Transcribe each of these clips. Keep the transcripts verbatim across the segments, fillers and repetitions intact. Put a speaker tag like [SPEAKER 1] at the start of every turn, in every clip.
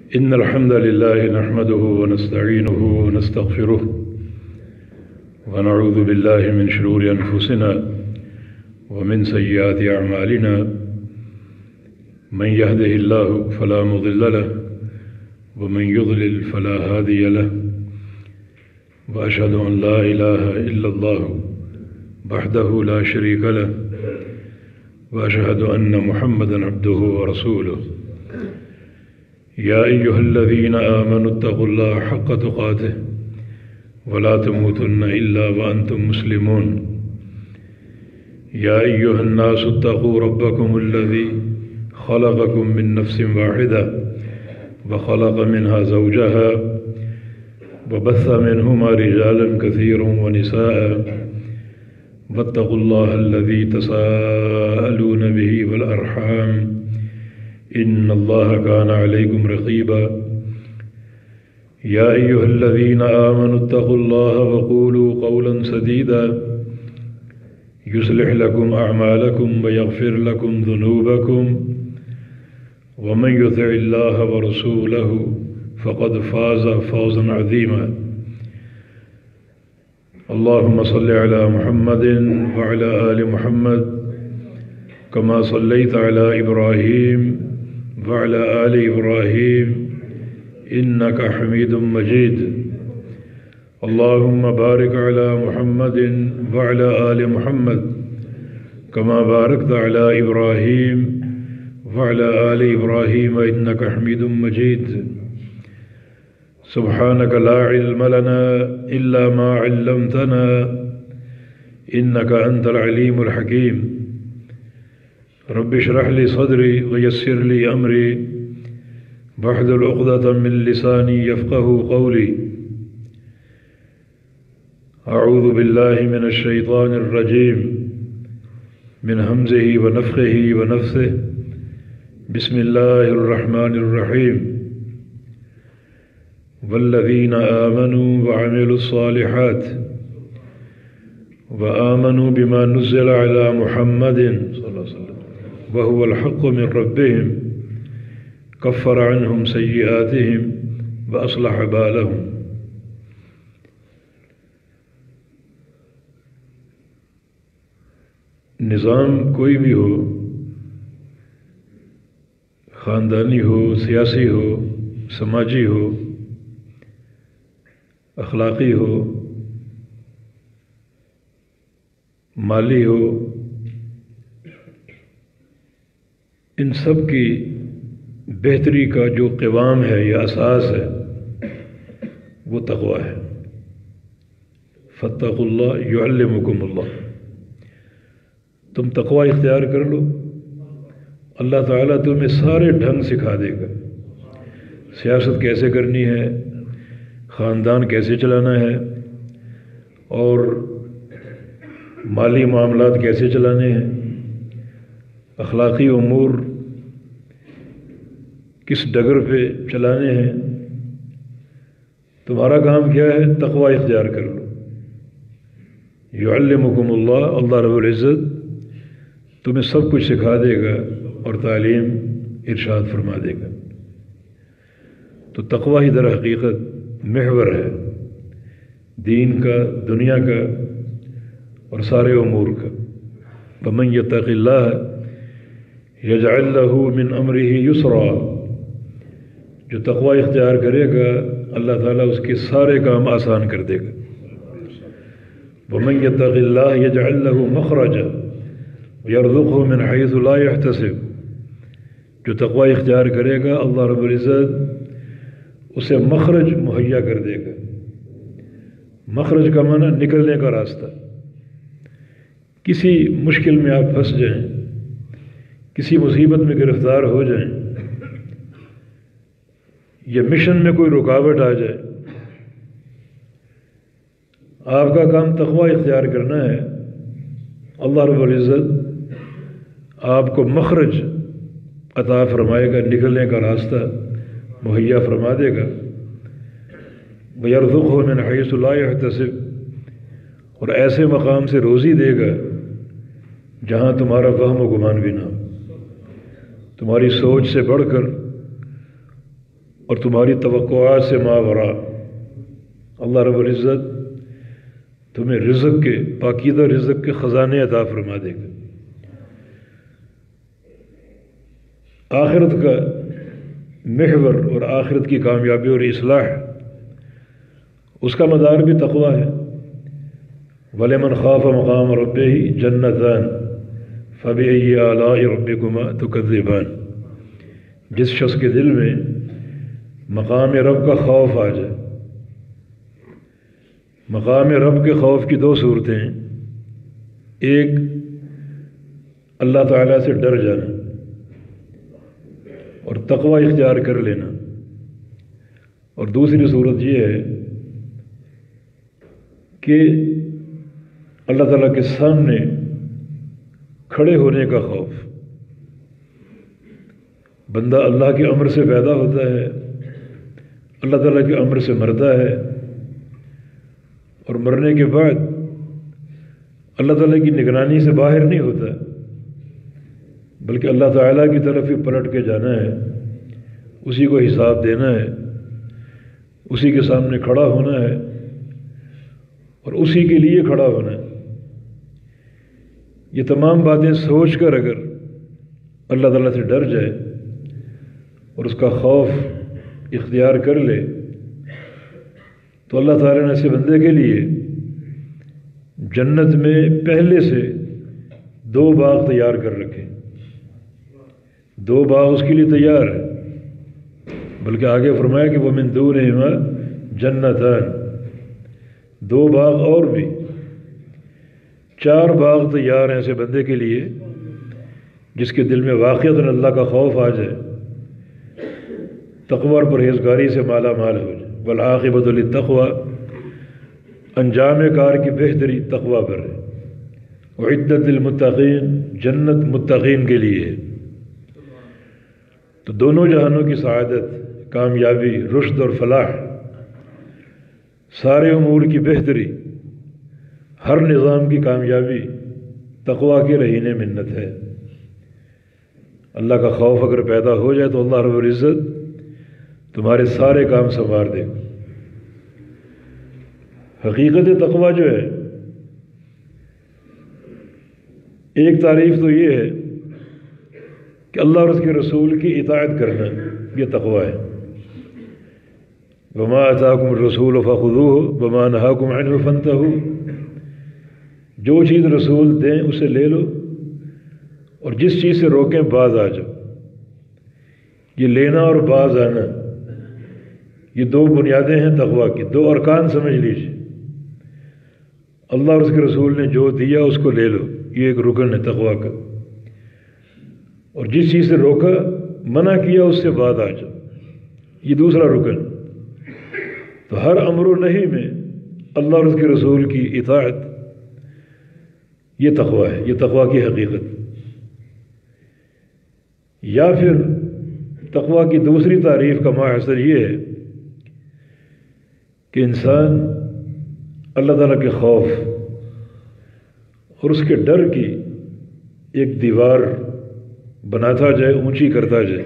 [SPEAKER 1] إن الحمد لله نحمده ونستعينه ونستغفره ونعوذ بالله من شرور أنفسنا ومن سيئات أعمالنا من يهده الله فلا مضل له ومن يضلل فلا هادي له وأشهد أن لا إله إلا الله وحده لا شريك له وأشهد أن محمدا عبده ورسوله يا أيها الذين آمنوا اتقوا الله حق تقاته ولا تموتن إلا وأنتم مسلمون يا أيها الناس اتقوا ربكم الذي خلقكم من نفس واحدة وخلق منها زوجها وبث منهما رجالا كثيرا ونساء واتقوا الله الذي تساءلون به والأرحام إن الله كان عليكم رقيبا يا أيها الذين آمنوا اتقوا الله وقولوا قولا سديدا يصلح لكم أعمالكم ويغفر لكم ذنوبكم ومن يطع الله ورسوله فقد فاز فوزا عظيما اللهم صل على محمد وعلى آل محمد كما صليت على إبراهيم وعلى آل إبراهيم إنك حميد مجيد اللهم بارك على محمد وعلى آل محمد كما باركت على إبراهيم وعلى آل إبراهيم إنك حميد مجيد سبحانك لا علم لنا إلا ما علمتنا إنك أنت العليم الحكيم رب اشرح لي صدري ويسر لي أمري واحلل عقدة من لساني يفقه قولي أعوذ بالله من الشيطان الرجيم من همزه ونفخه ونفثه بسم الله الرحمن الرحيم والذين آمنوا وعملوا الصالحات وآمنوا بما نزل على محمد صلى الله عليه وسلم وهو الحق من ربهم كفر عنهم سيئاتهم وأصلح بالهم. نظام کوئی بھی ہو، خاندانی ہو، سیاسی ہو، سماجی ہو، اخلاقی ہو، مالی ہو، ان سب کی بہتری کا جو قوام ہے یا اساس ہے وہ تقویٰ ہے. فاتقوا اللہ یعلمکم اللہ. تم تقویٰ اختیار کر لو، اللہ تعالیٰ تمہیں سارے ڈھنگ سکھا دے گا. سیاست کیسے کرنی ہے، خاندان کیسے چلانا ہے، اور مالی معاملات کیسے چلانے ہیں، اخلاقی امور کس ڈگر پہ چلانے ہیں. تمہارا کام کیا ہے؟ تقویٰ اختیار کر لو. یعلمکم اللہ، اللہ رب العزت تمہیں سب کچھ سکھا دے گا اور تعلیم ارشاد فرما دے گا. تو تقویٰ ہی در حقیقت محور ہے دین کا، دنیا کا اور سارے امور کا. فمن یتق اللہ یجعل لہ من امرہ یسرا. جو تقویٰ اختیار کرے گا اللہ تعالیٰ اس کے سارے کام آسان کر دے گا. ومن یتق اللہ یجعل لہ مخرجا ویرزقہ من حیث لا یحتسب. جو تقویٰ اختیار کرے گا اللہ رب العزت اسے مخرج مہیا کر دے گا. مخرج کا معنی نکلنے کا راستہ. کسی مشکل میں آپ پھنس جائیں، کسی مصیبت میں گرفتار ہو جائیں، یا مشن میں کوئی رکاوٹ آ جائے، آپ کا کام تقویٰ اختیار کرنا ہے. اللہ رب العزت آپ کو مخرج عطا فرمائے گا، نکلنے کا راستہ مہیا فرما دے گا. وَيَرْزُقْهُ مِنْ حَيْثُ لَا يَحْتَسِبُ. اور ایسے مقام سے روزی دے گا جہاں تمہارا وہم و گمان بھی نہ ہو. تمہاری سوچ سے بڑھ کر اور تمہاری توقعات سے ماورا، اللہ رب العزت تمہیں رزق کے، پاکیزہ رزق کے خزانے عطا فرما دے گا۔ آخرت کا محور اور آخرت کی کامیابی اور اصلاح، اس کا مدار بھی تقویٰ ہے۔ وَلِمَنْ خَافَ مَقَامَ رَبِّهِ جَنَّتَانِ فَبِأَيِّ آلَاءِ رَبِّكُمَا تُكَذِّبَانِ، جس شخص کے دل میں مقام رب کا خوف آ جائے۔ مقام رب کے خوف کی دو صورتیں ہیں، ایک اللہ تعالیٰ سے ڈر جانا اور تقوی اختیار کر لینا، اور دوسری صورت یہ ہے کہ اللہ تعالیٰ کے سامنے کھڑے ہونے کا خوف۔ بندہ اللہ کے امر سے پیدا ہوتا ہے، اللہ تعالیٰ کے امر سے مرتا ہے، اور مرنے کے بعد اللہ تعالیٰ کی نگرانی سے باہر نہیں ہوتا، بلکہ اللہ تعالیٰ کی طرف ہی پلٹ کے جانا ہے، اسی کو حساب دینا ہے، اسی کے سامنے کھڑا ہونا ہے اور اسی کے لیے کھڑا ہونا ہے۔ یہ تمام باتیں سوچ کر اگر اللہ تعالیٰ سے ڈر جائے اور اس کا خوف اختیار کر لے تو اللہ تعالیٰ نے ایسے بندے کے لیے جنت میں پہلے سے دو باغ تیار کر رکھے۔ دو باغ اس کے لیے تیار ہے، بلکہ آگے فرمایا کہ وہ من دونہما جنتان، دو باغ اور بھی، چار باغ تیار ہیں ایسے بندے کے لیے جس کے دل میں واقعتاً اللہ کا خوف آ جائے، تقوی اور پرہیزگاری سے مالا مال ہو جائے۔ والعاقبۃ للتقوی، انجام کار کی بہتری تقوی پر ہے۔ وعدت للمتقین، جنت متقین کے لیے ہے۔ تو دونوں جہانوں کی سعادت، کامیابی، رشد اور فلاح، سارے امور کی بہتری، ہر نظام کی کامیابی تقوی کی رہین منت ہے۔ اللہ کا خوف اگر پیدا ہو جائے تو اللہ رب العزت تمہارے سارے کام سنوار دے گا۔ حقیقت تقوی جو ہے، ایک تعریف تو یہ ہے کہ اللہ اور اس کے رسول کی اطاعت کرنا، یہ تقوی ہے۔ وما آتاکم الرسول فخذوہ وما نہاکم عنہ فانتہوا، جو چیز رسول دیں اسے لے لو اور جس چیز سے روکیں باز آ جاؤ۔ یہ لینا اور باز آنا، یہ دو بنیادیں ہیں تقوی کی، دو ارکان سمجھ لیجیے۔ اللہ اور اس کے رسول نے جو دیا اس کو لے لو، یہ ایک رکن ہے تقوی کا، اور جس چیز سے روکا، منع کیا، اس سے باز آ جاؤ، یہ دوسرا رکن۔ تو ہر امر و نہی میں اللہ اور اس کے رسول کی اطاعت، یہ تقوی ہے، یہ تقوی کی حقیقت۔ یا پھر تقوی کی دوسری تعریف کا ماحصل یہ ہے کہ انسان اللہ تعالیٰ کے خوف اور اس کے ڈر کی ایک دیوار بناتا جائے، اونچی کرتا جائے،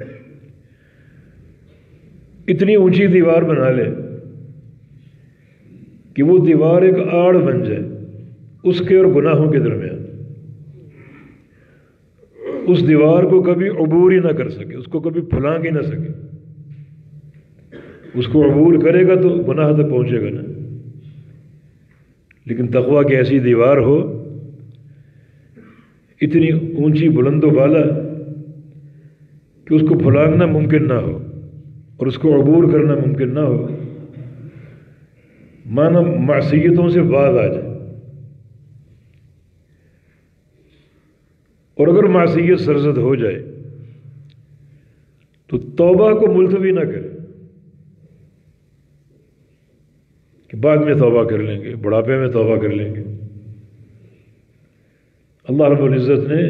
[SPEAKER 1] اتنی اونچی دیوار بنا لے کہ وہ دیوار ایک آڑ بن جائے اس کے اور گناہوں کے درمیان، اس دیوار کو کبھی عبور ہی نہ کر سکے، اس کو کبھی پھلانگ ہی نہ سکے۔ اس کو عبور کرے گا تو گناہ تک پہنچے گا نا، لیکن تقوی کی ایسی دیوار ہو، اتنی اونچی بلند و بالا کہ اس کو پھلانگنا ممکن نہ ہو اور اس کو عبور کرنا ممکن نہ ہو، مانا معصیتوں سے باز آ جائے، اور اگر معصیت سرزد ہو جائے تو توبہ کو ملتوی نہ کرے کہ بعد میں توبہ کر لیں گے، بڑھاپے میں توبہ کر لیں گے۔ اللہ رب العزت نے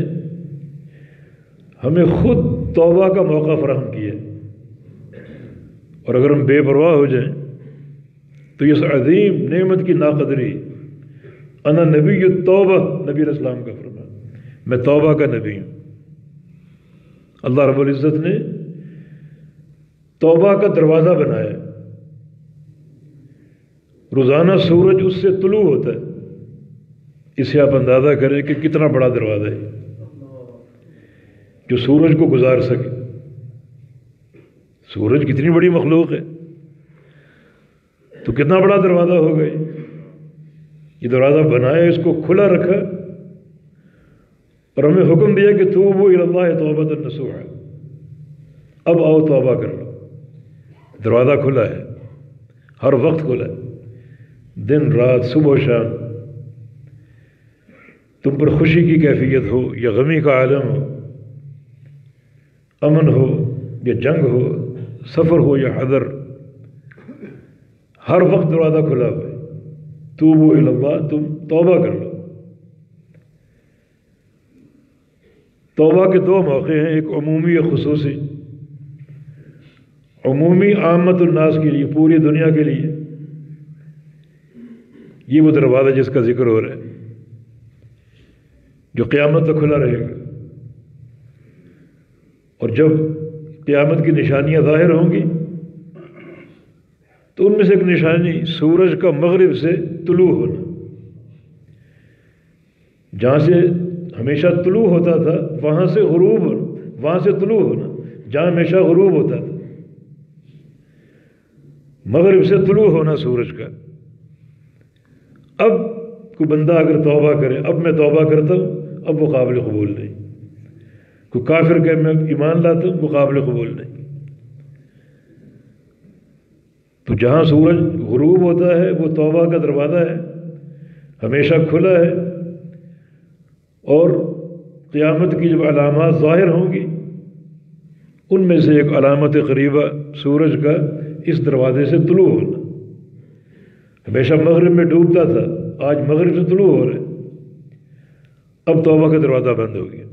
[SPEAKER 1] ہمیں خود توبہ کا موقع فراہم کیا، اور اگر ہم بے پرواہ ہو جائیں تو اس عظیم نعمت کی ناقدری، انا نبی التوبہ، نبی علیہ السلام کا فرمان، میں توبہ کا نبی ہوں۔ اللہ رب العزت نے توبہ کا دروازہ بنایا. روزانہ سورج اس سے طلوع ہوتا ہے. اس سے آپ اندازہ کریں کہ کتنا بڑا دروازہ ہے جو سورج کو گزار سکے. سورج کتنی بڑی مخلوق ہے تو کتنا بڑا دروازہ ہوگا. یہ دروازہ بنایا, اس کو کھلا رکھا اور ہمیں حکم دیا کہ توبوا الی اللہ توبۃ نصوحا, اب آؤ توبہ کر لو. دروازہ کھلا ہے, ہر وقت کھلا ہے, دن رات صبح و شام. تم پر خوشی کی کیفیت ہو یا غمی کا عالم ہو, امن ہو یا جنگ ہو, سفر ہو یا حضر, ہر وقت دروازہ کھلا ہوا ہے. توبوا الی اللہ, تم توبہ کر لو. توبہ کے دو موقع ہیں, ایک عمومی یا خصوصی. عمومی عامت الناس کے لیے, پوری دنیا کے لیے, یہ وہ دروازہ جس کا ذکر ہو رہا ہے جو قیامت تک کھلا رہے گا. اور جب قیامت کی نشانیاں ظاہر ہوں گی تو ان میں سے ایک نشانی سورج کا مغرب سے طلوع ہونا. جہاں سے ہمیشہ طلوع ہوتا تھا وہاں سے غروب ہونا, وہاں سے طلوع ہونا جہاں ہمیشہ غروب ہوتا تھا. مغرب سے طلوع ہونا سورج کا. اب کوئی بندہ اگر توبہ کرے, اب میں توبہ کرتا ہوں, اب وہ قابل قبول نہیں. کوئی کافر کہ میں ایمان لاتا ہوں, وہ قابل قبول نہیں. تو جہاں سورج غروب ہوتا ہے وہ توبہ کا دروازہ ہے, ہمیشہ کھلا ہے. اور قیامت کی جب علامات ظاہر ہوں گی ان میں سے ایک علامت قریبہ سورج کا اس دروازے سے طلوع ہونا. ہمیشہ مغرب میں ڈوبتا تھا, آج مغرب سے طلوع ہو رہے, اب توبہ کا دروازہ بند ہو گیا.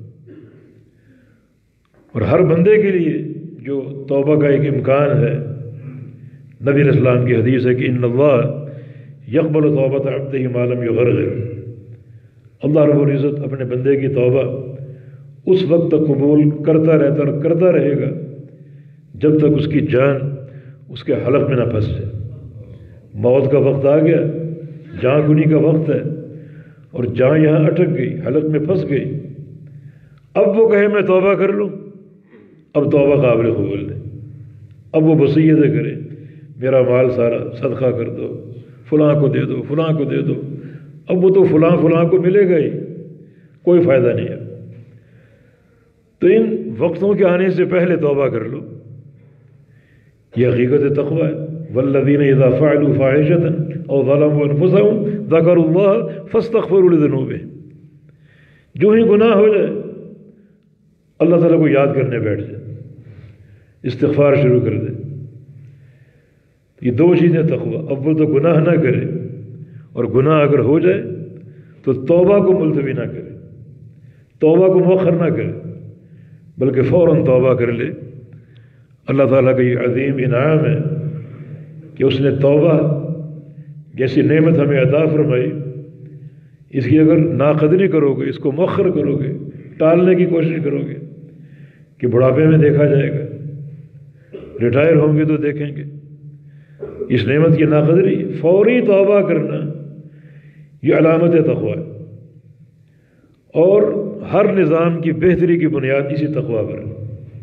[SPEAKER 1] اور ہر بندے کے لیے جو توبہ کا ایک امکان ہے, نبی علیہ السلام کی حدیث ہے کہ ان اللہ یقبل توبۃ عبدہ ما لم یغرغر. اللہ رب العزت اپنے بندے کی توبہ اس وقت تک قبول کرتا رہتا اور کرتا رہے گا جب تک اس کی جان اس کے حلق میں نہ پھنس جائے. موت کا وقت آ گیا, جہاں کنی کا وقت ہے, اور جہاں یہاں اٹک گئی, حلق میں پھنس گئی, اب وہ کہے میں توبہ کر لوں, اب توبہ قابل قبول نہیں. اب وہ وصیتیں کرے, میرا مال سارا صدقہ کر دو, فلاں کو دے دو, فلاں کو دے دو. اب وہ تو فلاں فلاں کو ملے گا ہی, کوئی فائدہ نہیں ہے. تو ان وقتوں کے آنے سے پہلے توبہ کر لو. یہ حقیقت تقویٰ ہے. والذین اذا فعلوا فاحشة او ظلموا انفسهم ذکروا اللہ فاستغفروا لذنوبهم. جو ہی گناہ ہو جائے اللہ تعالیٰ کو یاد کرنے بیٹھ جائے, استغفار شروع کر دے. یہ دو چیزیں تقویٰ. اول تو گناہ نہ کرے, اور گناہ اگر ہو جائے تو توبہ کو ملتوی نہ کرے, توبہ کو مؤخر نہ کرے, بلکہ فوراً توبہ کر لے. اللہ تعالیٰ کا یہ عظیم انعام ہے کہ اس نے توبہ جیسی نعمت ہمیں عطا فرمائی, اس کی اگر ناقدری کرو گے, اس کو مؤخر کرو گے, ٹالنے کی کوشش کرو گے کہ بڑھاپے میں دیکھا جائے گا, ریٹائر ہوں گے تو دیکھیں گے, اس نعمت کی ناقدری. فوری توبہ کرنا یہ علامت تقویٰ ہے. اور ہر نظام کی بہتری کی بنیاد اسی تقویٰ پر ہے.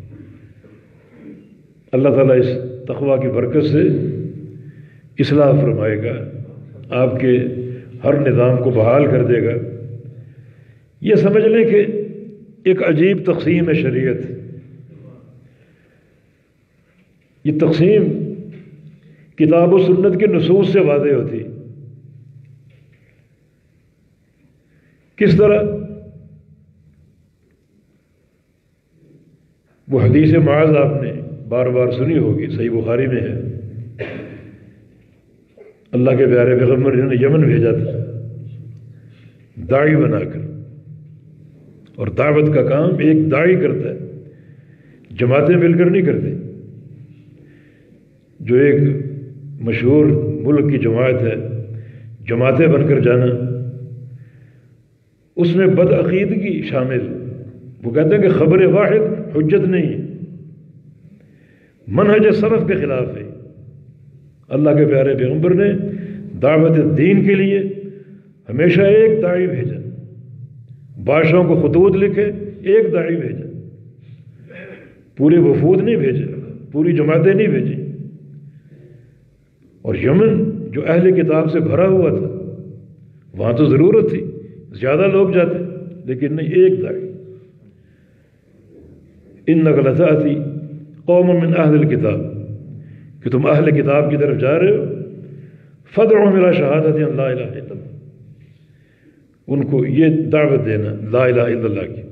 [SPEAKER 1] اللہ تعالیٰ اس تقویٰ کی برکت سے اصلاح فرمائے گا, آپ کے ہر نظام کو بحال کر دے گا. یہ سمجھ لیں کہ ایک عجیب تقسیم ہے شریعت. یہ تقسیم کتاب و سنت کے نصوص سے واضح ہوتی. کس طرح؟ وہ حدیث معاذ آپ نے بار بار سنی ہوگی, صحیح بخاری میں ہے. اللہ کے پیارے پیغمبر جنہوں نے یمن بھیجا تھا داعی بنا کر, اور دعوت کا کام ایک داعی کرتا ہے, جماعتیں مل کر نہیں کرتے. جو ایک مشہور ملک کی جماعت ہے, جماعتیں بن کر جانا, اس میں بدعقیدگی شامل. وہ کہتے ہیں کہ خبر واحد حجت نہیں ہے, منہج سلف کے خلاف ہے۔ اللہ کے پیارے پیغمبر نے دعوت دین کے لیے ہمیشہ ایک داعی بھیجا، بادشاہوں کو خطوط لکھے، ایک داعی بھیجا، پورے وفود نہیں بھیجے، پوری جماعتیں نہیں بھیجی۔ اور یمن جو اہل کتاب سے بھرا ہوا تھا، وہاں تو ضرورت تھی، زیادہ لوگ جاتے، لیکن نہیں، ایک داعی۔ انک لتأتی قوم من اہل الکتاب، کہ تم اہل کتاب کی طرف جا رہے ہو، فادعوہم الی شہادت ان لا الہ الا اللہ، ان کو یہ دعوت دینا لا الہ الا اللہ کی۔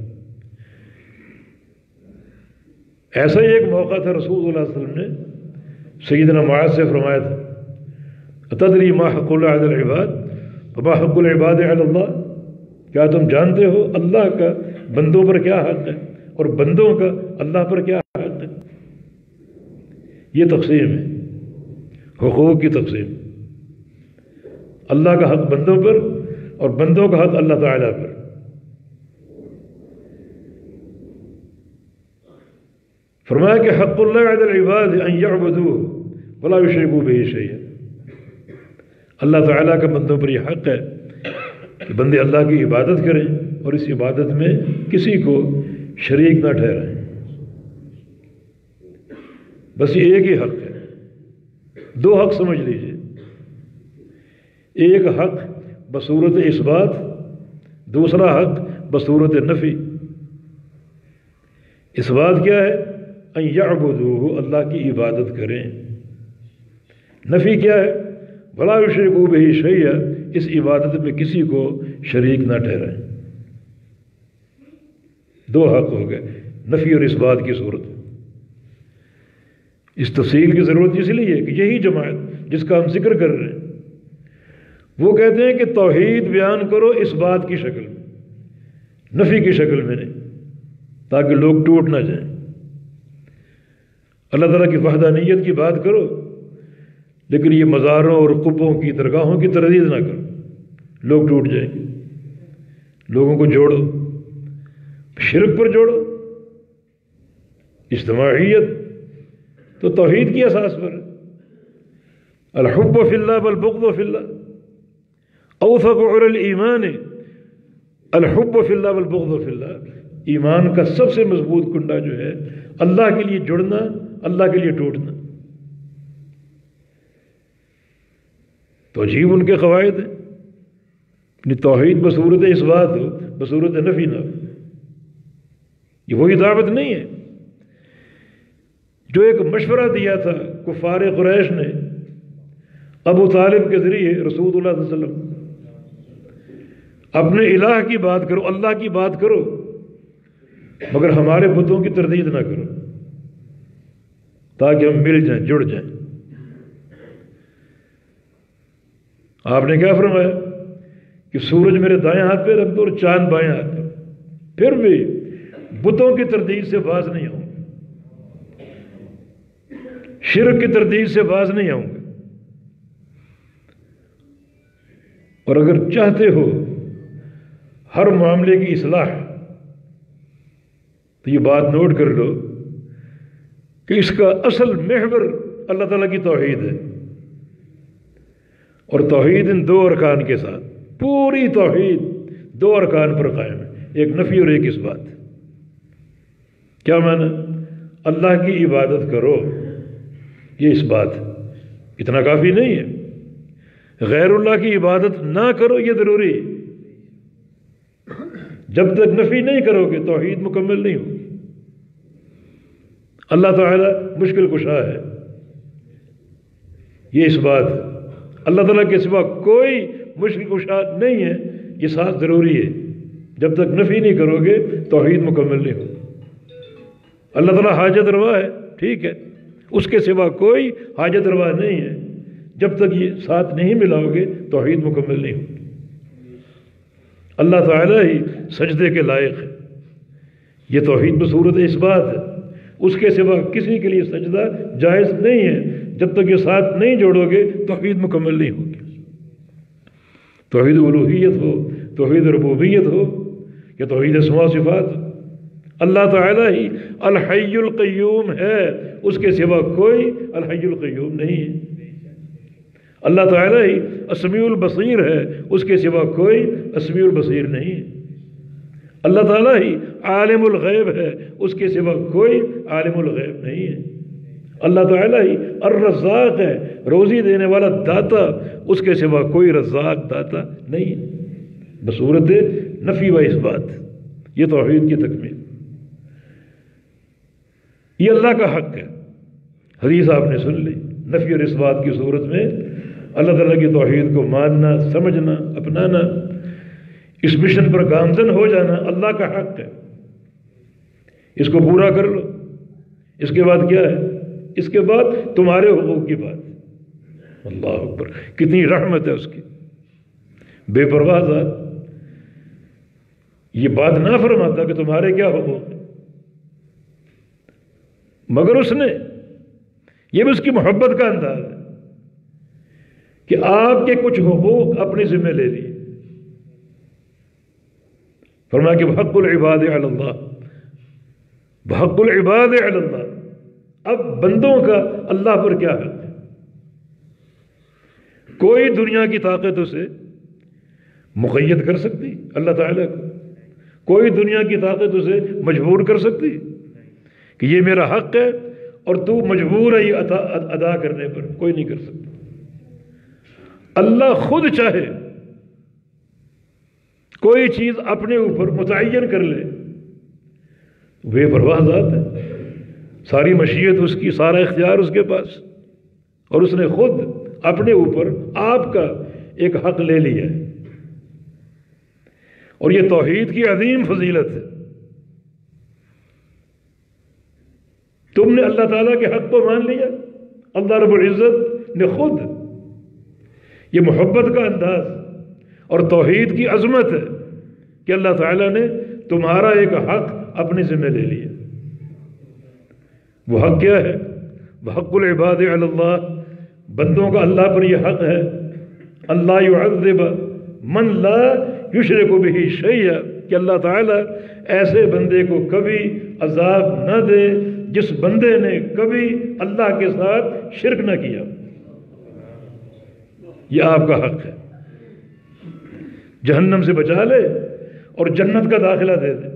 [SPEAKER 1] ایسا ہی ایک موقع تھا، رسول اللہ صلی اللہ علیہ وسلم نے سیدنا معاذ سے فرمایا تھا، اتدری ما حق اللہ علی العباد وما حق العباد علی اللہ، کیا تم جانتے ہو اللہ کا بندوں پر کیا حق ہے اور بندوں کا اللہ پر کیا حق ہے؟ یہ تقسیم ہے، حقوق کی تقسیم، اللہ کا حق بندوں پر اور بندوں کا حق اللہ تعالیٰ پر۔ فرمایا کہ حق اللہ علی العباد ان یعبدوہ ولا یشرکوا بہ شیئا، اللہ تعالیٰ کا بندوں پر یہ حق ہے کہ بندے اللہ کی عبادت کریں اور اس عبادت میں کسی کو شریک نہ ٹھہرائیں۔ بس یہ ایک ہی حق ہے، دو حق سمجھ لیجئے، ایک حق بصورت اثبات، دوسرا حق بصورت نفی۔ اثبات کیا ہے؟ ان یعبدوہ، اللہ کی عبادت کریں۔ نفی کیا ہے؟ ولا یشرکوا بہ شیئا، اس عبادت میں کسی کو شریک نہ ٹھہرائیں۔ دو حق ہو گئے نفی اور اثبات کی صورت میں۔ اس تفصیل کی ضرورت اس لیے کہ یہی جماعت جس کا ہم ذکر کر رہے ہیں، وہ کہتے ہیں کہ توحید بیان کرو اس بات کی شکل میں، نفی کی شکل میں نہیں، تاکہ لوگ ٹوٹ نہ جائیں۔ اللہ تعالیٰ کی وحدانیت کی بات کرو، لیکن یہ مزاروں اور قبوں کی درگاہوں کی تردید نہ کرو، لوگ ٹوٹ جائیں گے۔ لوگوں کو جوڑو، شرک پر جوڑو، اجتماعیت تو توحید کی اساس پر ہے۔ الحب فی اللہ والبغض فی اللہ اوثق علی الایمان، الحب فی اللہ والبغض فی اللہ، ایمان کا سب سے مضبوط کنڈا جو ہے اللہ کے لیے جڑنا، اللہ کے لیے ٹوٹنا۔ تو عجیب ان کے قواعد ہیں، یعنی توحید بصورت اثبات ہو، بصورت نفی نہ ہو۔ یہ وہی دعوت نہیں ہے جو ایک مشورہ دیا تھا کفار قریش نے ابو طالب کے ذریعے رسول اللہ صلی اللہ علیہ وسلم، اپنے الہ کی بات کرو، اللہ کی بات کرو، مگر ہمارے بتوں کی تردید نہ کرو، تاکہ ہم مل جائیں، جڑ جائیں۔ آپ نے کیا فرمایا کہ سورج میرے دائیں ہاتھ پہ رکھ دو اور چاند بائیں ہاتھ پہ، پھر بھی بتوں کی تردید سے باز نہیں آؤں گا، شرک کی تردید سے باز نہیں آؤں گا۔ اور اگر چاہتے ہو ہر معاملے کی اصلاح، تو یہ بات نوٹ کر لو کہ اس کا اصل محور اللہ تعالیٰ کی توحید ہے، اور توحید ان دو ارکان کے ساتھ، پوری توحید دو ارکان پر قائم ہے، ایک نفی اور ایک اثبات۔ کیا معنی؟ اللہ کی عبادت کرو، یہ اثبات، اتنا کافی نہیں ہے۔ غیر اللہ کی عبادت نہ کرو، یہ ضروری ہے۔ جب تک نفی نہیں کرو گے توحید مکمل نہیں ہوگی۔ اللہ تعالیٰ مشکل کشا ہے، یہ اس بات ہے۔ اللہ تعالیٰ کے سوا کوئی مشکل کشا نہیں ہے، یہ ساتھ ضروری ہے۔ جب تک نفی نہیں کرو گے توحید مکمل نہیں ہوگی۔ اللہ تعالیٰ حاجت روا ہے، ٹھیک ہے، اس کے سوا کوئی حاجت روا نہیں ہے، جب تک یہ ساتھ نہیں ملاؤ گے توحید مکمل نہیں ہوگی۔ اللہ تعالیٰ ہی سجدے کے لائق ہے، یہ توحید بصورت اثبات ہے، اس کے سوا کسی کے لیے سجدہ جائز نہیں ہے۔ جب تک یہ ساتھ نہیں جوڑو گے توحید مکمل نہیں ہوگی۔ توحید الوہیت ہو، توحید ربوبیت ہو، یا توحید اسماء و صفات، اللہ تعالیٰ ہی الحی القیوم ہے، اس کے سوا کوئی الحی القیوم نہیں ہے۔ اللہ تعالیٰ ہی السمیع البصیر ہے، اس کے سوا کوئی السمیع البصیر نہیں ہے۔ اللہ تعالیٰ ہی عالم الغیب ہے، اس کے سوا کوئی عالم الغیب نہیں ہے۔ اللہ تعالیٰ ہی الرزاق ہے، روزی دینے والا داتا، اس کے سوا کوئی رزاق داتا نہیں ہے، بصورت نفی و اثبات۔ یہ توحید کی تکمیل، یہ اللہ کا حق ہے۔ حدیث آپ نے سن لی، نفی اور اثبات کی صورت میں اللہ تعالیٰ کی توحید کو ماننا، سمجھنا، اپنانا، اس مشن پر گامزن ہو جانا اللہ کا حق ہے۔ اس کو پورا کر لو۔ اس کے بعد کیا ہے؟ اس کے بعد تمہارے حقوق کی بات۔ اللہ اکبر، کتنی رحمت ہے اس کی۔ بے پرواہ ذات یہ بات نہ فرماتا کہ تمہارے کیا حقوق ہیں، مگر اس نے، یہ بھی اس کی محبت کا انداز ہے کہ آپ کے کچھ حقوق اپنے ذمہ لے لیے۔ فرمایا کہ بحق العباد علی اللہ، بحق العباد علی اللہ، اب بندوں کا اللہ پر کیا حق ہے؟ کوئی دنیا کی طاقت اسے مقید کر سکتی اللہ تعالیٰ کو؟ کوئی دنیا کی طاقت اسے مجبور کر سکتی کہ یہ میرا حق ہے اور تو مجبور ہے یہ ادا کرنے پر؟ کوئی نہیں کر سکتا۔ اللہ خود چاہے کوئی چیز اپنے اوپر متعین کر لے، بے پرواہ ذات ہے، ساری مشیت اس کی، سارا اختیار اس کے پاس، اور اس نے خود اپنے اوپر آپ کا ایک حق لے لیا ہے۔ اور یہ توحید کی عظیم فضیلت ہے۔ تم نے اللہ تعالیٰ کے حق کو مان لیا، اللہ رب العزت نے خود، یہ محبت کا انداز اور توحید کی عظمت ہے کہ اللہ تعالیٰ نے تمہارا ایک حق اپنے ذمہ لے لیا۔ وہ حق کیا ہے؟ بحق العباد علی اللہ، بندوں کا اللہ پر یہ حق ہے، اللہ یعذب من لا یشرک بہ شیئا، کہ اللہ تعالیٰ ایسے بندے کو کبھی عذاب نہ دے جس بندے نے کبھی اللہ کے ساتھ شرک نہ کیا۔ یہ آپ کا حق ہے، جہنم سے بچا لے اور جنت کا داخلہ دے دے۔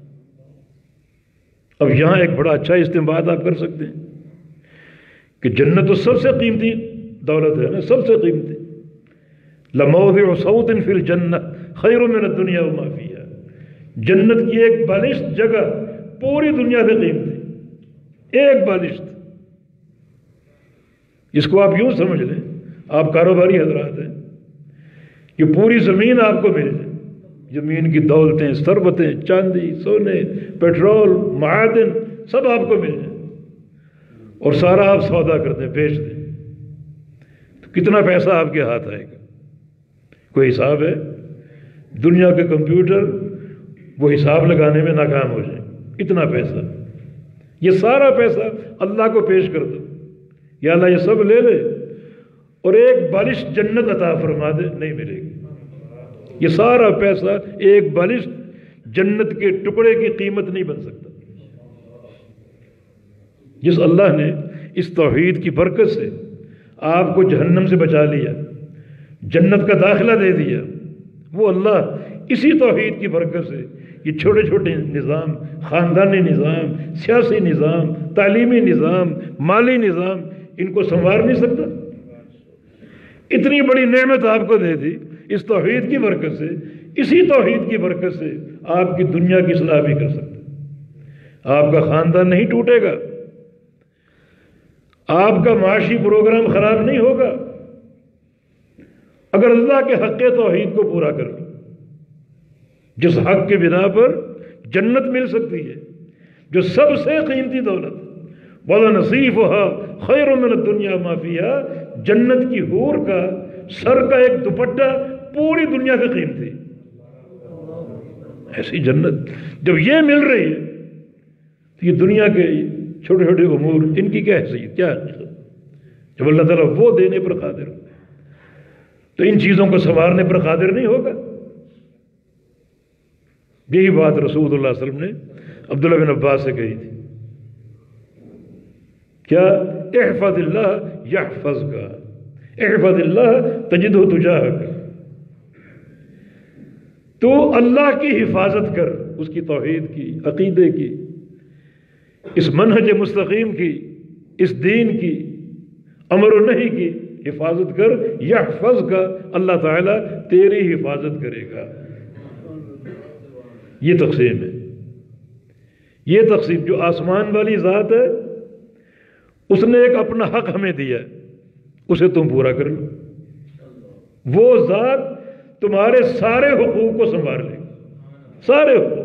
[SPEAKER 1] اب یہاں ایک بڑا اچھا استنباط آپ کر سکتے ہیں کہ جنت تو سب سے قیمتی دولت ہے نا، سب سے قیمتی۔ لموضع صوت فی الجنہ خیر من الدنیا وما فیہا، جنت کی ایک بالشت جگہ پوری دنیا سے قیمتی، ایک بالشت۔ اس کو آپ یوں سمجھ لیں، آپ کاروباری حضرات ہیں، کہ پوری زمین آپ کو مل جائے، زمین کی دولتیں، ثروتیں، چاندی، سونے، پیٹرول، معادن، سب آپ کو مل جائیں، اور سارا آپ سودا کر دیں، بیچ دیں، تو کتنا پیسہ آپ کے ہاتھ آئے گا؟ کوئی حساب ہے؟ دنیا کے کمپیوٹر وہ حساب لگانے میں ناکام ہو جائیں، اتنا پیسہ۔ یہ سارا پیسہ اللہ کو پیش کر دو، یا اللہ یہ سب لے لے اور ایک بالش جنت عطا فرما دے، نہیں ملے گی۔ یہ سارا پیسہ ایک بالش جنت کے ٹکڑے کی قیمت نہیں بن سکتا۔ جس اللہ نے اس توحید کی برکت سے آپ کو جہنم سے بچا لیا، جنت کا داخلہ دے دیا، وہ اللہ اسی توحید کی برکت سے یہ چھوٹے چھوٹے نظام، خاندانی نظام، سیاسی نظام، تعلیمی نظام، مالی نظام، ان کو سنوار نہیں سکتا۔ اتنی بڑی نعمت آپ کو دے دی اس توحید کی برکت سے، اسی توحید کی برکت سے آپ کی دنیا کی اصلاح بھی کر سکتے۔ آپ کا خاندان نہیں ٹوٹے گا، آپ کا معاشی پروگرام خراب نہیں ہوگا اگر اللہ کے حق توحید کو پورا کر لو، جس حق کے بنا پر جنت مل سکتی ہے، جو سب سے قیمتی دولت، وَلَنَصِيفُهَا خَيْرٌ مِّنَ الدُّنْيَا مَا فِيهَا، جنت کی حور کا سر کا ایک دوپٹہ پوری دنیا سے قیمتی۔ ایسی جنت جب یہ مل رہی ہے تو یہ دنیا کے چھوٹے چھوٹے امور، ان کی کیا حیثیت، کیا جب اللہ تعالیٰ وہ دینے پر قادر ہو تو ان چیزوں کو سنوارنے پر قادر نہیں ہوگا؟ یہی بات رسول اللہ صلی اللہ علیہ وسلم نے عبداللہ بن عباس سے کہی تھی، کیا؟ احفظ اللہ یحفظ کا، احفظ اللہ تجدہ تجاہک، تو اللہ کی حفاظت کر، اس کی توحید کی، عقیدے کی، اس منہج مستقیم کی، اس دین کی، امر و نہی کی حفاظت کر، یحفظ کا، اللہ تعالیٰ تیری حفاظت کرے گا۔ یہ تقسیم ہے، یہ تقسیم جو آسمان والی ذات ہے، اس نے ایک اپنا حق ہمیں دیا ہے، اسے تم پورا کر لو، وہ ذات تمہارے سارے حقوق کو سنبھال لے گا، سارے حقوق۔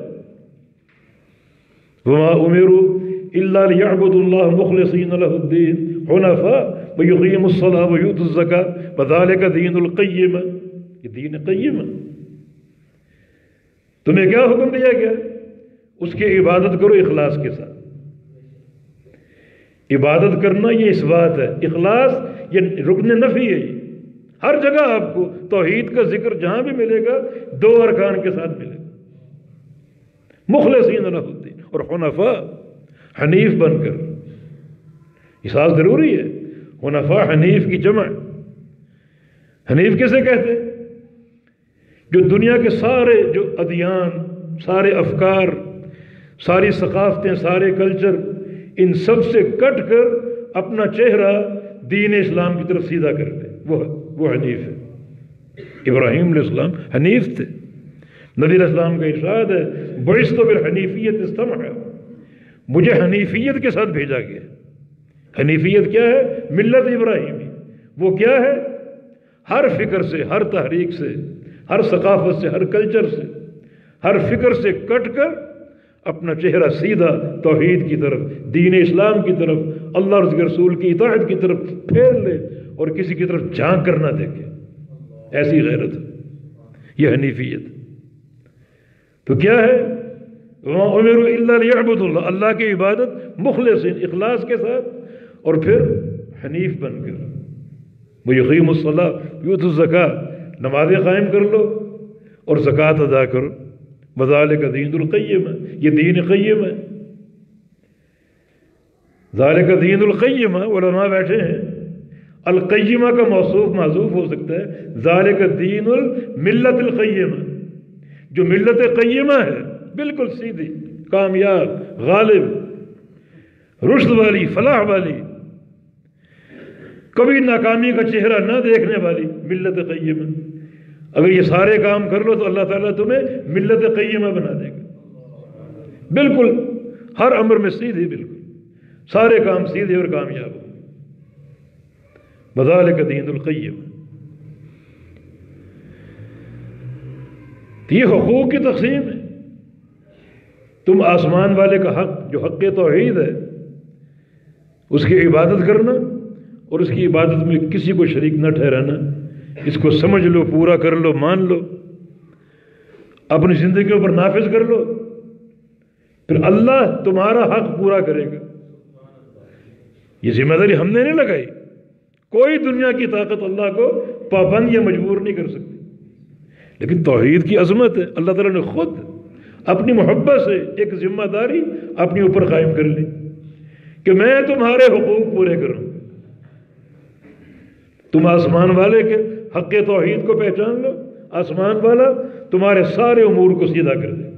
[SPEAKER 1] وما امروا الا ليعبدوا الله مخلصين له الدين حنفاء ويقيموا الصلاة ويؤتوا الزكاة وذلك دين القيمة، یہ دین قیم ہے۔ تمہیں کیا حکم دیا گیا؟ اس کی عبادت کرو اخلاص کے ساتھ۔ عبادت کرنا یہ اس بات ہے، اخلاص یہ رکن نفی ہے، یہ ہر جگہ آپ کو توحید کا ذکر جہاں بھی ملے گا دو ارکان کے ساتھ ملے گا، مخلصین لہ الدین، اور حنفاء، حنیف بن کر، احساس ضروری ہے۔ حنفاء حنیف کی جمع، حنیف کسے کہتے ہیں؟ جو دنیا کے سارے جو ادیان، سارے افکار، ساری ثقافتیں، سارے کلچر، ان سب سے کٹ کر اپنا چہرہ دین اسلام کی طرف سیدھا کر دے، وہ وہ حنیف ہے۔ ابراہیم علیہ السلام حنیف تھے، نبی علیہ السلام کا ارشاد ہے بعثت بالحنیفیت استمع، مجھے حنیفیت کے ساتھ بھیجا گیا۔ حنیفیت کیا ہے؟ ملت ابراہیمی۔ وہ کیا ہے؟ ہر فکر سے، ہر تحریک سے، ہر ثقافت سے، ہر کلچر سے، ہر فکر سے کٹ کر اپنا چہرہ سیدھا توحید کی طرف، دین اسلام کی طرف، اللہ اور اس کے رسول کی اطاعت کی طرف پھیر لے، اور کسی کی طرف جھانک کر نہ دیکھے، ایسی غیرت ہے، یہ حنیفیت۔ تو کیا ہے؟ وَمَا أُمِرُوا إِلَّا لِيَعْبُدُوا اللَّهَ، اللہ کی عبادت مخلصین، اخلاص کے ساتھ، اور پھر حنیف بن کر، وَيُقِيمُوا الصَّلَاةَ وَيُؤْتُوا الزَّكَاةَ، نمازیں قائم کر لو اور زکوٰۃ ادا کرو، وَذَلِكَ دِينُ الْقَيِّمَةِ، یہ دین قیم ہے۔ ذَلِكَ دِينُ الْقَيِّمَةِ، علماء بیٹھے ہیں، القیمہ کا موصوف معذوف ہو سکتا ہے، ذَلِكَ دِينُ الْمِلَّةِ الْقَيِّمَةِ، جو ملت قیمہ ہے، بالکل سیدھی، کامیاب، غالب، رشد والی، فلاح والی، کبھی ناکامی کا چہرہ نہ دیکھنے والی ملت قیمہ۔ اگر یہ سارے کام کر لو تو اللہ تعالیٰ تمہیں ملت قیمہ بنا دے گا، بالکل ہر امر میں سیدھی، بالکل سارے کام سیدھے اور کامیاب ہو۔ وَذَلِكَ دِينُ الْقَيِّمَةِ، یہ حقوق کی تقسیم ہے۔ تم آسمان والے کا حق جو حق توحید ہے، اس کی عبادت کرنا، اور اس کی عبادت میں کسی کو شریک نہ ٹھہرانا، اس کو سمجھ لو، پورا کر لو، مان لو، اپنی زندگیوں پر نافذ کر لو، پھر اللہ تمہارا حق پورا کرے گا۔ یہ ذمہ داری ہم نے نہیں لگائی، کوئی دنیا کی طاقت اللہ کو پابند یا مجبور نہیں کر سکتی، لیکن توحید کی عظمت ہے، اللہ تعالیٰ نے خود اپنی محبت سے ایک ذمہ داری اپنے اوپر قائم کر لی کہ میں تمہارے حقوق پورے کروں۔ تم آسمان والے کے حق توحید کو پہچان لو، آسمان والا تمہارے سارے امور کو سیدھا کر دے۔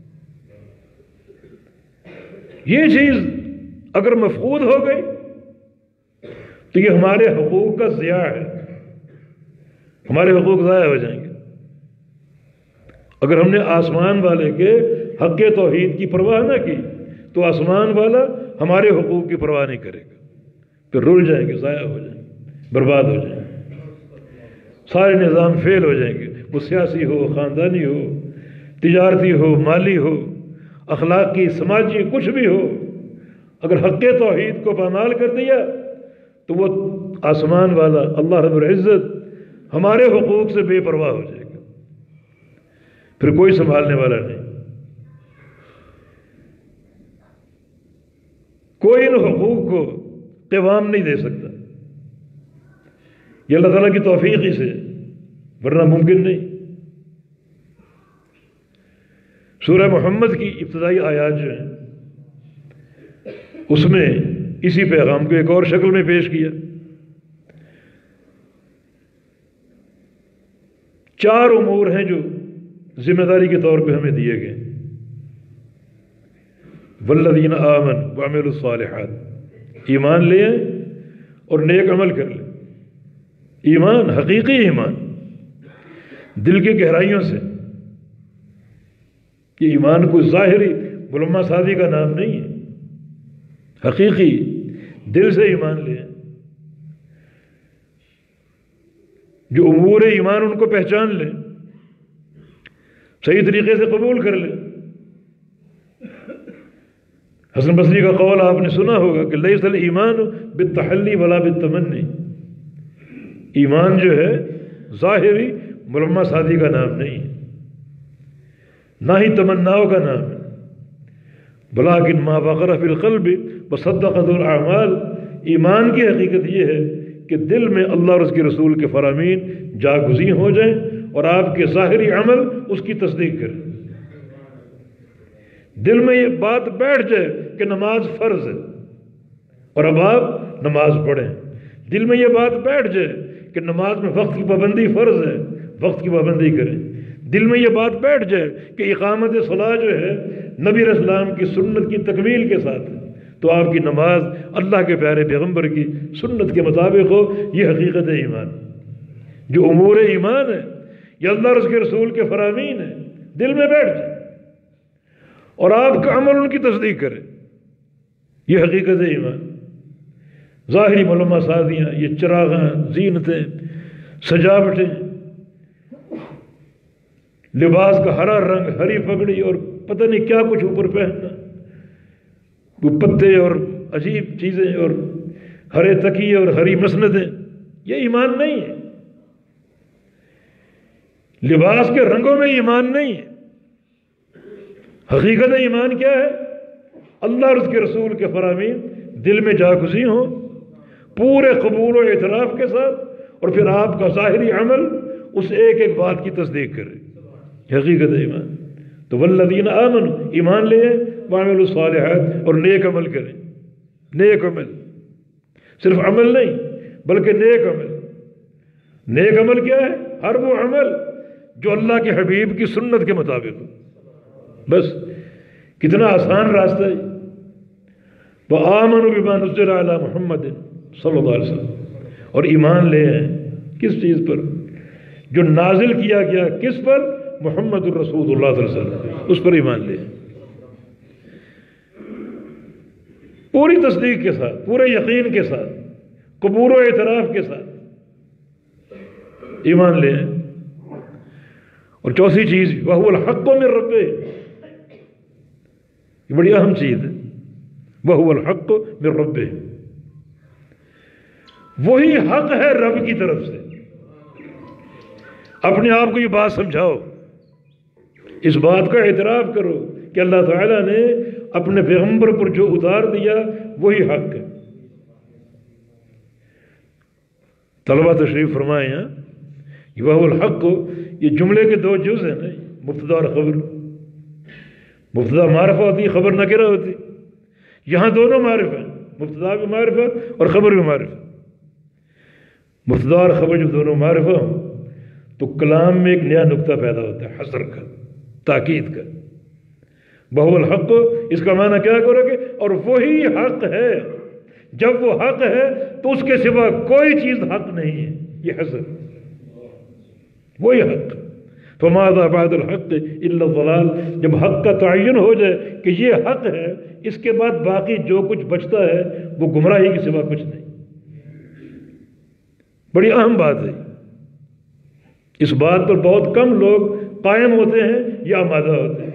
[SPEAKER 1] یہ چیز اگر مفقود ہو گئی تو یہ ہمارے حقوق کا ضیاع ہے، ہمارے حقوق ضائع ہو جائیں گے۔ اگر ہم نے آسمان والے کے حق توحید کی پرواہ نہ کی تو آسمان والا ہمارے حقوق کی پرواہ نہیں کرے گا، پھر رل جائیں گے، ضائع ہو جائیں گے، برباد ہو جائیں گے، سارے نظام فیل ہو جائیں گے، وہ سیاسی ہو، خاندانی ہو، تجارتی ہو، مالی ہو، اخلاقی، سماجی، کچھ بھی ہو۔ اگر حق توحید کو پامال کر دیا تو وہ آسمان والا اللہ رب العزت ہمارے حقوق سے بے پرواہ ہو جائے گا، پھر کوئی سنبھالنے والا نہیں، کوئی ان حقوق کو قوام نہیں دے سکتا، یہ اللہ تعالیٰ کی توفیق ہی سے، ورنہ ممکن نہیں۔ سورہ محمد کی ابتدائی آیات جو ہیں اس میں اسی پیغام کو ایک اور شکل میں پیش کیا۔ چار امور ہیں جو ذمہ داری کے طور پہ ہمیں دیے گئے، والذین آمنوا وعملوا الصالحات، ایمان لے آئیں اور نیک عمل کر لیں۔ ایمان حقیقی ایمان، دل کے گہرائیوں سے، یہ ایمان کوئی ظاہری ملمہ سازی کا نام نہیں ہے، حقیقی دل سے ایمان لے آئیں۔ جو امور ایمان ان کو پہچان لیں، صحیح طریقے سے قبول کر لیں۔ حسن بصری کا قول آپ نے سنا ہوگا کہ لیس الایمان بالتحلی ولا بالتمنی، ایمان جو ہے ظاہری ملمہ سازی کا نام نہیں ہے، نہ ہی تمناؤں کا نام ہے، بلاکن ما وقر فی القلب وصدقت الاعمال، ایمان کی حقیقت یہ ہے کہ دل میں اللہ اور اس کے رسول کے فرامین جاگزیں ہو جائیں اور آپ کے ظاہری عمل اس کی تصدیق کریں۔ دل میں یہ بات بیٹھ جائے کہ نماز فرض ہے اور اب آپ نماز پڑھیں، دل میں یہ بات بیٹھ جائے کہ نماز میں وقت کی پابندی فرض ہے، وقت کی پابندی کریں، دل میں یہ بات بیٹھ جائے کہ اقامت صلاح جو ہے نبی علیہ السلام کی سنت کی تکمیل کے ساتھ ہے، تو آپ کی نماز اللہ کے پیارے پیغمبر کی سنت کے مطابق ہو۔ یہ حقیقت ایمان، جو امور ایمان ہے، یہ اللہ اور اس کے رسول کے فرامین ہیں، دل میں بیٹھ جائے اور آپ کا عمل ان کی تصدیق کرے، یہ حقیقت ایمان۔ ظاہری ملمہ سازیاں، یہ چراغاں، زینتیں، سجاوٹیں، لباس کا ہرا رنگ، ہری پگڑی اور پتہ نہیں کیا کچھ اوپر پہننا، وہ پتے اور عجیب چیزیں اور ہرے تکیے اور ہری مسندیں، یہ ایمان نہیں ہے۔ لباس کے رنگوں میں ایمان نہیں ہے۔ حقیقت ایمان کیا ہے؟ اللہ اور اس کے رسول کے فرامین دل میں جاگزیں ہوں پورے قبول و اعتراف کے ساتھ، اور پھر آپ کا ظاہری عمل اس ایک ایک بات کی تصدیق کرے، حقیقت ایمان۔ تو والذین آمنوا، ایمان لے وعملوا الصالحات، اور نیک عمل کریں۔ نیک عمل، صرف عمل نہیں بلکہ نیک عمل۔ نیک عمل کیا ہے؟ ہر وہ عمل جو اللہ کے حبیب کی سنت کے مطابق ہو۔ بس کتنا آسان راستہ ہے۔ وآمنوا بما نزل علی محمد صلی اللہ علیہ وسلم، اور ایمان لے آئیں کس چیز پر؟ جو نازل کیا گیا کس پر؟ محمد الرسول اللہ صلی اللہ علیہ وسلم، اس پر ایمان لے آئیں پوری تصدیق کے ساتھ، پورے یقین کے ساتھ، قبول و اعتراف کے ساتھ ایمان لے آئیں۔ اور چوتھی چیز وَهُوَ الْحَقُّ مِن رَبِّهِ، یہ بڑی اہم چیز ہے۔ وَهُوَ الْحَقُّ مِن رَبِّهِ، وہی حق ہے رب کی طرف سے۔ اپنے آپ کو یہ بات سمجھاؤ، اس بات کا اعتراف کرو کہ اللہ تعالیٰ نے اپنے پیغمبر پر جو اتار دیا وہی حق ہے۔ طلبہ تشریف فرمائیں یہاں، وَهُوَ الْحَقُّ، یہ جملے کے دو جز ہیں نا، مبتدا اور خبر۔ مبتدا معرفہ ہوتی، خبر نکرہ ہوتی، یہاں دونوں معرفہ ہیں، مبتدا بھی معرفہ اور خبر بھی معرفہ۔ مبتدا اور خبر جب دونوں معرفہ ہوں تو کلام میں ایک نیا نقطہ پیدا ہوتا ہے، حصر کا، تاکید کا۔ وَهُوَ الْحَقُّ، اس کا معنی کیا کرو گے؟ اور وہی حق ہے۔ جب وہ حق ہے تو اس کے سوا کوئی چیز حق نہیں ہے، یہ حصر، وہی حق۔ فَمَاذَا بَعْدَ الْحَقِّ إِلَّا الضَّلَالُ، جب حق کا تعین ہو جائے کہ یہ حق ہے، اس کے بعد باقی جو کچھ بچتا ہے وہ گمراہی کے سوا کچھ نہیں۔ بڑی اہم بات ہے، اس بات پر بہت کم لوگ قائم ہوتے ہیں یا آمادہ ہوتے ہیں۔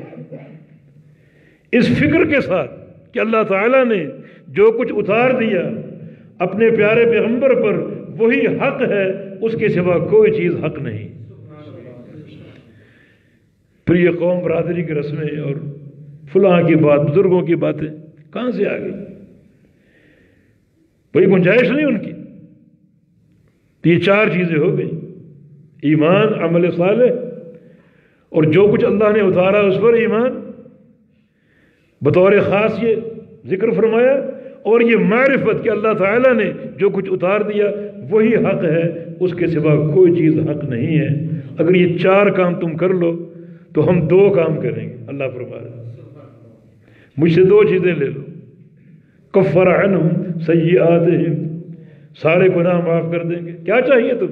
[SPEAKER 1] اس فکر کے ساتھ کہ اللہ تعالیٰ نے جو کچھ اتار دیا اپنے پیارے پیغمبر پر وہی حق ہے، اس کے سوا کوئی چیز حق نہیں۔ پھر یہ قوم برادری کی رسمیں اور فلاں کی بات، بزرگوں کی باتیں کہاں سے آ گئی؟ کوئی گنجائش نہیں ان کی۔ تو یہ چار چیزیں ہو گئی، ایمان، عمل صالح، اور جو کچھ اللہ نے اتارا اس پر ایمان۔ بطور خاص یہ ذکر فرمایا اور یہ معرفت کہ اللہ تعالیٰ نے جو کچھ اتار دیا وہی حق ہے، اس کے سوا کوئی چیز حق نہیں ہے۔ اگر یہ چار کام تم کر لو تو ہم دو کام کریں گے۔ اللہ فرما رہا ہے مجھ سے دو چیزیں لے لو، کفر عنہم سیئاتہم، سارے گناہ معاف کر دیں گے۔ کیا چاہیے تم؟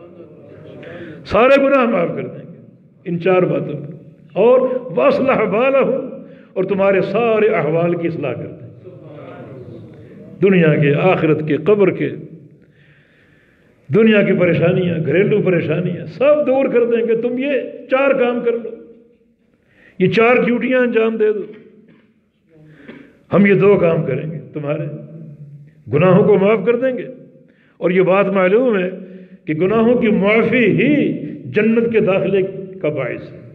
[SPEAKER 1] سارے گناہ معاف کر دیں گے ان چار باتوں پر، اور واصلح بالہم، اور تمہارے سارے احوال کی اصلاح کر دیں، دنیا کے، آخرت کے، قبر کے، دنیا کی پریشانیاں، گھریلو پریشانیاں سب دور کر دیں گے۔ تم یہ چار کام کر لو، یہ چار ڈیوٹیاں انجام دے دو، ہم یہ دو کام کریں گے، تمہارے گناہوں کو معاف کر دیں گے۔ اور یہ بات معلوم ہے کہ گناہوں کی معافی ہی جنت کے داخلے کا باعث ہے۔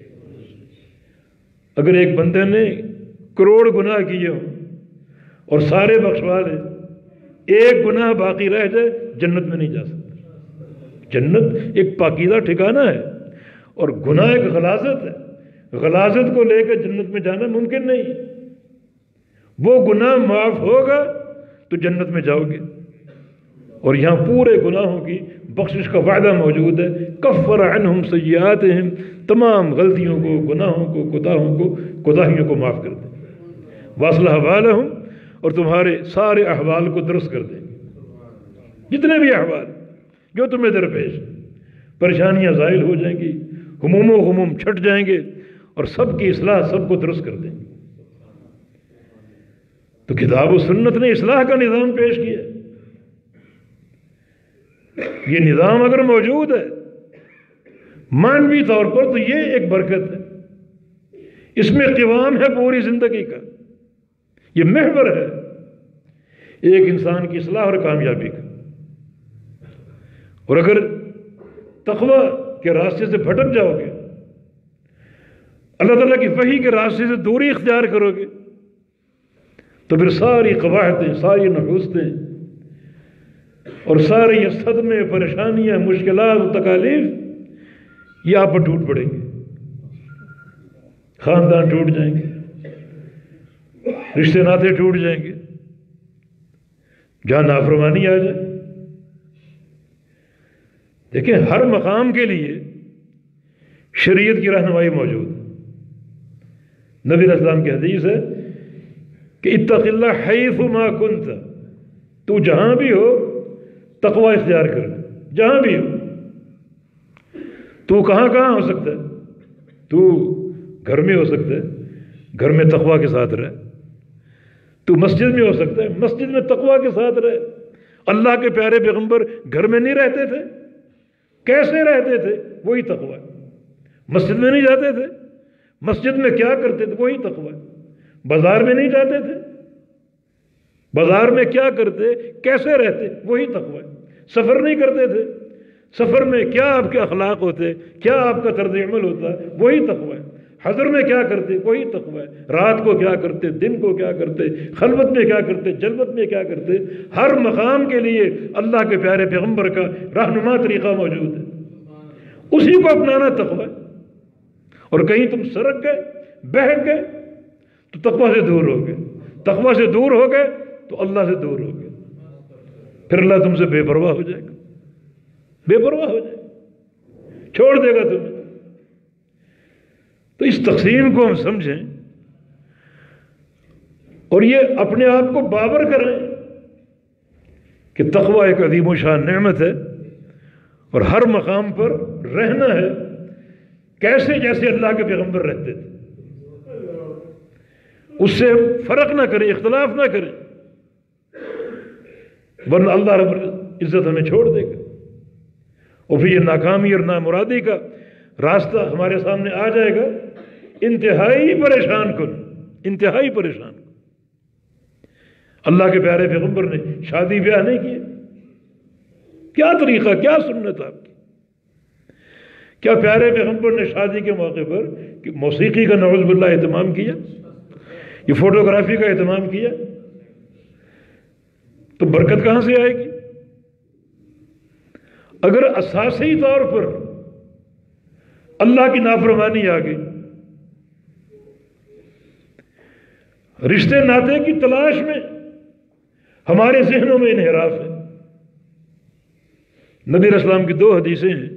[SPEAKER 1] اگر ایک بندے نے کروڑ گناہ کیے ہوں اور سارے بخشوا لے، ایک گناہ باقی رہ جائے، جنت میں نہیں جا سکتا۔ جنت ایک پاکیزہ ٹھکانہ ہے، اور گناہ ایک غلاظت ہے، غلاظت کو لے کر جنت میں جانا ممکن نہیں۔ وہ گناہ معاف ہوگا تو جنت میں جاؤ گے، اور یہاں پورے گناہوں کی بخشش کا وعدہ موجود ہے۔ کفر عنہم سیئاتہم، تمام غلطیوں کو، گناہوں کو، کوتاہوں کو، کوتاہیوں کو معاف کر دیں، واصلح بالہم، اور تمہارے سارے احوال کو درست کر دیں گے۔ جتنے بھی احوال جو تمہیں درپیش، پریشانیاں زائل ہو جائیں گی، ہموم و غموم چھٹ جائیں گے، اور سب کی اصلاح، سب کو درست کر دیں گے۔ تو کتاب و سنت نے اصلاح کا نظام پیش کیا۔ یہ نظام اگر موجود ہے معنوی طور پر تو یہ ایک برکت ہے، اس میں قوام ہے پوری زندگی کا، یہ محور ہے ایک انسان کی اصلاح اور کامیابی کا۔ اور اگر تقوی کے راستے سے بھٹک جاؤ گے، اللہ تعالیٰ کی وحی کے راستے سے دوری اختیار کرو گے، تو پھر ساری قواعدیں، ساری نحوستیں اور سارے یہ صدمے، پریشانیاں، مشکلات و تکالیف یہ آپ پر ٹوٹ پڑیں گے، خاندان ٹوٹ جائیں گے، رشتے ناطے ٹوٹ جائیں گے، جہاں نافرمانی آ جائے۔ دیکھیں ہر مقام کے لیے شریعت کی رہنمائی موجود ہے۔ نبی علیہ السلام کی حدیث ہے کہ اتق اللہ حیث ما کنت، تو جہاں بھی ہو تقوی اختیار کر، جہاں بھی ہو۔ تو کہاں کہاں ہو سکتا ہے؟ تو گھر میں ہو سکتا ہے، گھر میں تقوی کے ساتھ رہے۔ تو مسجد میں ہو سکتا ہے، مسجد میں تقوی کے ساتھ رہے۔ اللہ کے پیارے پیغمبر گھر میں نہیں رہتے تھے، کیسے رہتے تھے؟ وہی تقوی۔ مسجد میں نہیں جاتے تھے، مسجد میں کیا کرتے تھے؟ وہی تقوی۔ بازار میں نہیں جاتے تھے، بازار میں کیا کرتے، کیسے رہتے؟ وہی تقوی۔ سفر نہیں کرتے تھے، سفر میں کیا آپ کے اخلاق ہوتے، کیا آپ کا طرز عمل ہوتا، وہی تقوی۔ حضر میں کیا کرتے، وہی تقوی۔ رات کو کیا کرتے، دن کو کیا کرتے، خلوت میں کیا کرتے، جلوت میں کیا کرتے، ہر مقام کے لیے اللہ کے پیارے پیغمبر کا رہنما طریقہ موجود ہے، اسی کو اپنانا تقوی۔ اور کہیں تم سرک گئے، بہک گئے تو تقوی سے دور ہو گئے، تقوی سے دور ہو گئے تو اللہ سے دور ہو گئے، پھر اللہ تم سے بے پرواہ ہو جائے گا، بے پرواہ ہو جائے گا، چھوڑ دے گا تمہیں۔ تو اس تقسیم کو ہم سمجھیں اور یہ اپنے آپ کو بابر کریں کہ تقوی ایک عظیم و شان نعمت ہے، اور ہر مقام پر رہنا ہے کیسے جیسے اللہ کے پیغمبر رہتے تھے، اس سے فرق نہ کریں، اختلاف نہ کریں، ورنہ اللہ رب العزت ہمیں چھوڑ دے گا، اور پھر یہ ناکامی اور نامرادی کا راستہ ہمارے سامنے آ جائے گا، انتہائی پریشان کن، انتہائی پریشان کن۔ اللہ کے پیارے پیغمبر نے شادی بیاہ نہیں کیے، کیا طریقہ، کیا سنت آپ کی؟ کیا پیارے پیغمبر نے شادی کے موقع پر موسیقی کا نعوذ باللہ اہتمام کیا، یہ فوٹوگرافی کا اہتمام کیا؟ تو برکت کہاں سے آئے گی؟ اگر اساسی طور پر اللہ کی نافرمانی آ گئی، رشتے ناطے کی تلاش میں ہمارے ذہنوں میں انحراف ہے۔ نبی علیہ السلام کی دو حدیثیں ہیں،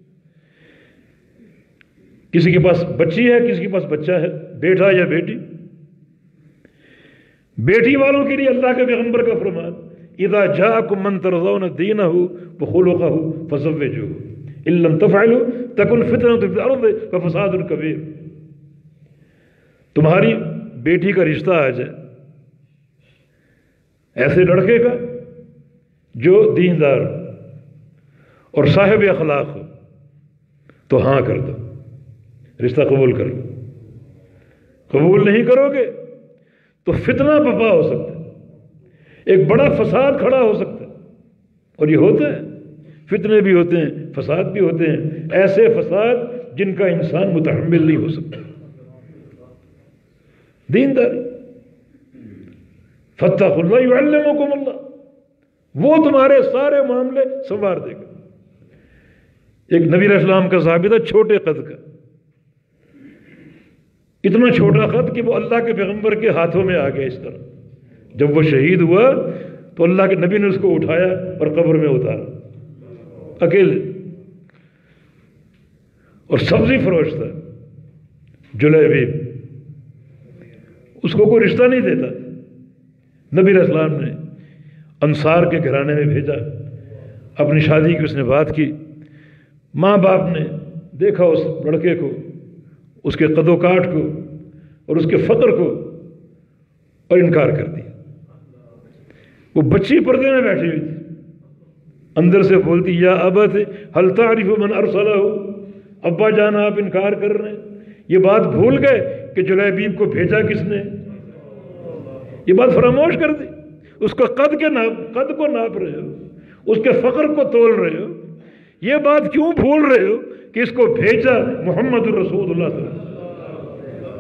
[SPEAKER 1] کسی کے پاس بچی ہے، کسی کے پاس بچہ ہے، بیٹا یا بیٹی۔ بیٹی والوں کے لیے اللہ کے پیغمبر کا فرمان، اذا جاءکم من ترضون دینہ وخلقہ فزوجوہ ان لم تفعلوا تکن فتنۃ فی الارض وفساد کبیر۔ تمہاری بیٹی کا رشتہ آ جائے ایسے لڑکے کا جو دیندار اور صاحب اخلاق ہو تو ہاں کر دو، رشتہ قبول کر لو۔ قبول نہیں کرو گے تو فتنہ برپا ہو سکتا ہے، ایک بڑا فساد کھڑا ہو سکتا ہے، اور یہ ہوتا ہے، فتنے بھی ہوتے ہیں، فساد بھی ہوتے ہیں، ایسے فساد جن کا انسان متحمل نہیں ہو سکتا۔ دینداری، فاتقوا اللہ یعلمکم اللہ، وہ تمہارے سارے معاملے سنوار دے گا۔ ایک نبی علیہ السلام کا صحابی تھا، چھوٹے قد کا، اتنا چھوٹا قد کہ وہ اللہ کے پیغمبر کے ہاتھوں میں آ گیا اس طرح۔ جب وہ شہید ہوا تو اللہ کے نبی نے اس کو اٹھایا اور قبر میں اتارا اکیلے، اور سبزی فروش تھا جلیبیب، اس کو کوئی رشتہ نہیں دیتا۔ نبی علیہ السلام نے انصار کے گھرانے میں بھیجا، اپنی شادی کی اس نے بات کی، ماں باپ نے دیکھا اس لڑکے کو، اس کے قد و کاٹ کو اور اس کے فقر کو، اور انکار کر دیا۔ وہ بچی پردے میں بیٹھی ہوئی تھی، اندر سے بولتی یا ابت هل تعرف من ارسلہ، ابا جان آپ انکار کر رہے ہیں، یہ بات بھول گئے کہ جلیبیب کو بھیجا کس نے، یہ بات فراموش کر دی۔ اس کا قد کے ناپ قد کو ناپ رہے ہو، اس کے فقر کو تول رہے ہو، یہ بات کیوں بھول رہے ہو کہ اس کو بھیجا محمد الرسول اللہ صلی اللہ علیہ وسلم۔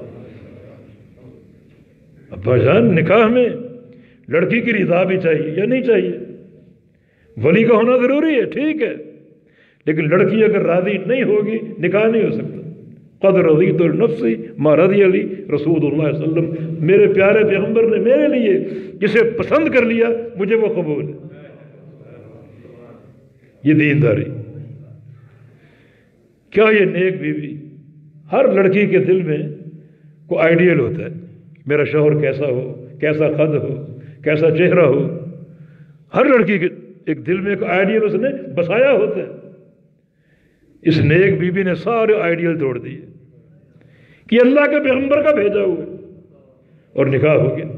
[SPEAKER 1] ابا جان نکاح میں لڑکی کی رضا بھی چاہیے یا نہیں چاہیے؟ ولی کا ہونا ضروری ہے، ٹھیک ہے، لیکن لڑکی اگر راضی نہیں ہوگی نکاح نہیں ہو سکتا۔ قد رضیت النفسی ما رضی علی رسول اللہ صلی اللہ علیہ وسلم، میرے پیارے پیغمبر نے میرے لیے جسے پسند کر لیا مجھے وہ قبول ہے۔ یہ دینداری۔ کیا یہ نیک بیوی؟ ہر لڑکی کے دل میں کوئی آئیڈیل ہوتا ہے، میرا شوہر کیسا ہو، کیسا قد ہو، کیسا چہرہ ہو، ہر لڑکی کے ایک دل میں ایک آئیڈیل اس نے بسایا ہوتا ہے۔ اس نیک بیوی نے سارے آئیڈیل توڑ دیے کہ اللہ کے پیغمبر کا بھیجا ہوا ہے، اور نکاح ہو گیا۔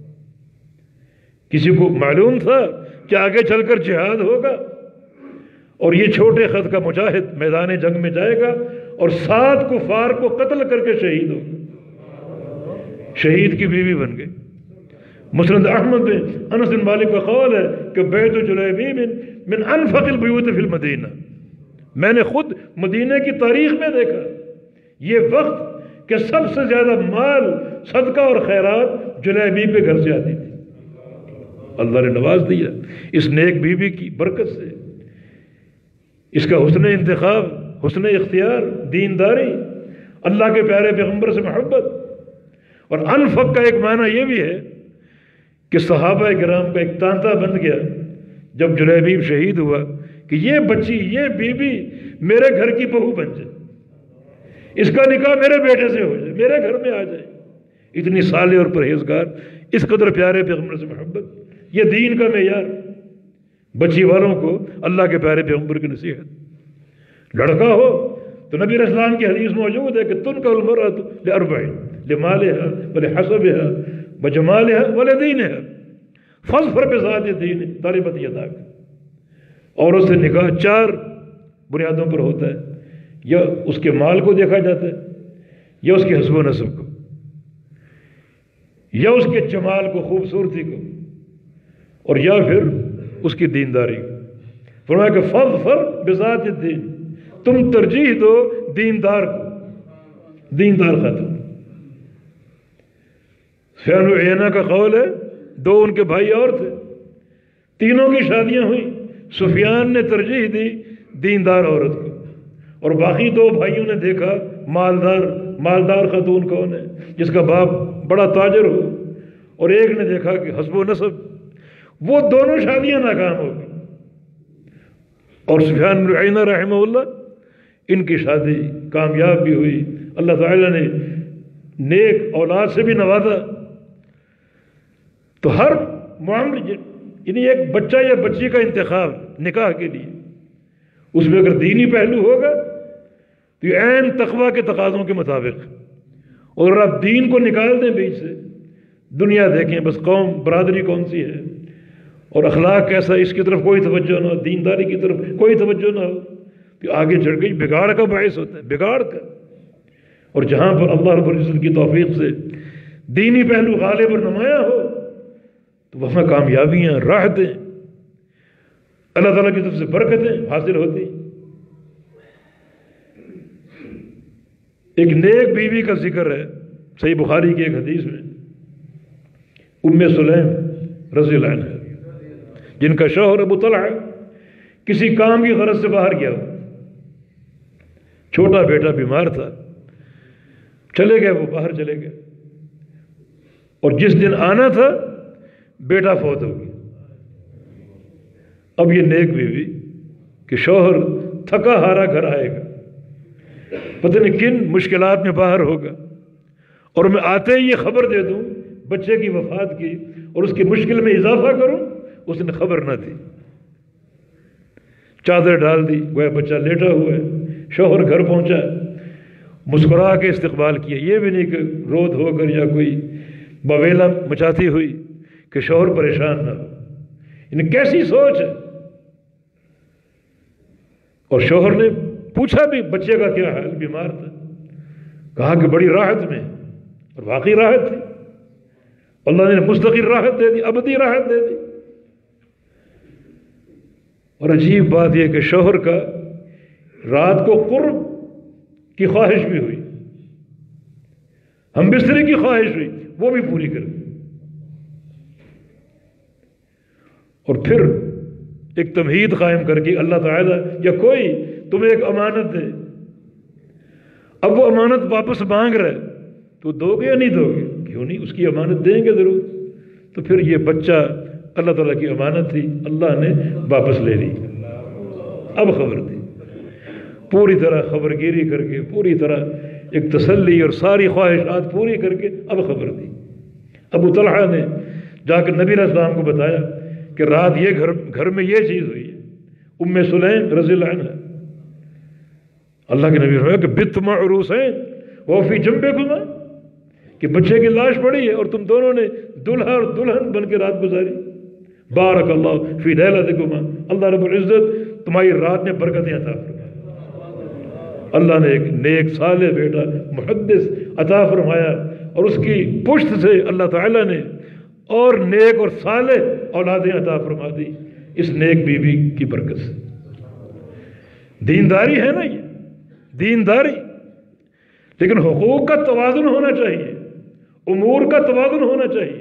[SPEAKER 1] کسی کو معلوم تھا کہ آگے چل کر جہاد ہوگا اور یہ چھوٹے قد کا مجاہد میدان جنگ میں جائے گا اور سات کفار کو قتل کر کے شہید ہوگا، شہید کی بیوی بن گئی۔ مسند احمد میں انس بن مالک کا قول ہے کہ بیت جلیبیب من انفق البیوت فی المدینہ، میں نے خود مدینہ کی تاریخ میں دیکھا یہ وقت کہ سب سے زیادہ مال صدقہ اور خیرات جلیبیب کے گھر سے آتی تھی۔ اللہ نے نواز دیا اس نیک بیوی کی برکت سے، اس کا حسن انتخاب، حسن اختیار، دینداری، اللہ کے پیارے پیغمبر سے محبت۔ اور انفق کا ایک معنی یہ بھی ہے کہ صحابہ کرام کا ایک تانتا بن گیا جب جلیبیب شہید ہوا کہ یہ بچی، یہ بیوی میرے گھر کی بہو بن جائے، اس کا نکاح میرے بیٹے سے ہو جائے، میرے گھر میں آ جائے۔ اتنی صالح اور پرہیزگار، اس قدر پیارے پیغمبر سے محبت، یہ دین کا معیار۔ بچی والوں کو اللہ کے پیارے پیغمبر کی نصیحت۔ لڑکا ہو تو نبی علیہ السلام کی حدیث موجود ہے کہ تنکح المرأۃ لأربع، لمالها ولحسبها وجمالها ولدینها فاظفر بذات الدین تربت یداک۔ عورت سے نکاح چار بنیادوں پر ہوتا ہے، یا اس کے مال کو دیکھا جاتا ہے، یا اس کے حسب و نسب کو، یا اس کے جمال کو، خوبصورتی کو، اور یا پھر اس کی دینداری کو۔ فرمایا کہ فاظفر بذات الدین، تم ترجیح دو دیندار کو، دیندار خاتون۔ سفیان بن عیینہ کا قول ہے، دو ان کے بھائی اور تھے، تینوں کی شادیاں ہوئیں، سفیان نے ترجیح دی دیندار عورت کو، اور باقی دو بھائیوں نے دیکھا مالدار مالدار خاتون کون ہے جس کا باپ بڑا تاجر ہو، اور ایک نے دیکھا کہ حسب و نسب۔ وہ دونوں شادیاں ناکام ہو گئی. اور سفیان بن عیینہ رحمہ اللہ ان کی شادی کامیاب بھی ہوئی. اللہ تعالیٰ نے نیک اولاد سے بھی نوازا. تو ہر معاملے یعنی ایک بچہ یا بچی کا انتخاب نکاح کے لیے اس میں اگر دینی پہلو ہوگا تو یہ عین تقویٰ کے تقاضوں کے مطابق. اور اگر آپ دین کو نکال دیں بیچ سے، دنیا دیکھیں بس قوم برادری کون سی ہے اور اخلاق کیسا، اس کی طرف کوئی توجہ نہ ہو، دینداری کی طرف کوئی توجہ نہ ہو، تو آگے چڑھ گئی بگاڑ کا باعث ہوتا ہے، بگاڑ کا. اور جہاں پر اللہ رب العزت کی توفیق سے دینی پہلو غالب اور نمایاں ہو تو وہاں کامیابیاں، راحتیں، اللہ تعالیٰ کی طرف سے برکتیں حاصل ہوتی. ایک نیک بیوی کا ذکر ہے صحیح بخاری کی ایک حدیث میں، ام سلیم رضی اللہ عنہ، جن کا شوہر ابو طلحہ کسی کام کی غرض سے باہر گیا ہو، چھوٹا بیٹا بیمار تھا، چلے گئے، وہ باہر چلے گئے، اور جس دن آنا تھا بیٹا فوت ہو گیا. اب یہ نیک بیوی کہ شوہر تھکا ہارا گھر آئے گا، پتہ نہیں کن مشکلات میں باہر ہوگا، اور میں آتے ہی یہ خبر دے دوں بچے کی وفات کی اور اس کی مشکل میں اضافہ کروں، اس نے خبر نہ دی. چادر ڈال دی، گویا بچہ لیٹا ہوا ہے. شوہر گھر پہنچا، مسکرا کے استقبال کیا، یہ بھی نہیں کہ رود ہو کر یا کوئی بویلا مچاتی ہوئی کہ شوہر پریشان نہ ہو. یعنی کیسی سوچ ہے. اور شوہر نے پوچھا بھی بچے کا کیا حال، بیمار تھا، کہا کہ بڑی راحت میں، اور واقعی راحت تھی. اللہ نے مستقل راحت دے دی، ابدی راحت دے دی. اور عجیب بات یہ کہ شوہر کا رات کو قرب کی خواہش بھی ہوئی، ہم بستری کی خواہش ہوئی، وہ بھی پوری کر دی. اور پھر ایک تمہید قائم کر کے اللہ تعالیٰ یا کوئی تمہیں ایک امانت دے، اب وہ امانت واپس مانگ رہے تو دو گے یا نہیں دو گے؟ کیوں نہیں، اس کی امانت دیں گے ضرور. تو پھر یہ بچہ اللہ تعالیٰ کی امانت تھی، اللہ نے واپس لے لی. اب خبر دی، پوری طرح خبر گیری کر کے، پوری طرح ایک تسلی اور ساری خواہشات پوری کر کے اب خبر دی. ابو طلحہ نے جا کر نبی علیہ السلام کو بتایا کہ رات یہ گھر گھر میں یہ چیز ہوئی ہے. ام سلیم رضی اللہ عنہ، اللہ کے نبی فرمایا کہ بت معروسین وفی جنبکما، کہ بچے کی لاش پڑی ہے اور تم دونوں نے دلہا اور دلہن بن کے رات گزاری. بارک اللہ فی لیلتکما، اللہ رب العزت تمہاری رات میں برکتیں عطا فرمائے. اللہ نے ایک نیک صالح بیٹا محدث عطا فرمایا، اور اس کی پشت سے اللہ تعالیٰ نے اور نیک اور صالح اولادیں عطا فرما دی اس نیک بیوی کی برکت سے. دینداری ہے نا یہ، دینداری، لیکن حقوق کا توازن ہونا چاہیے، امور کا توازن ہونا چاہیے.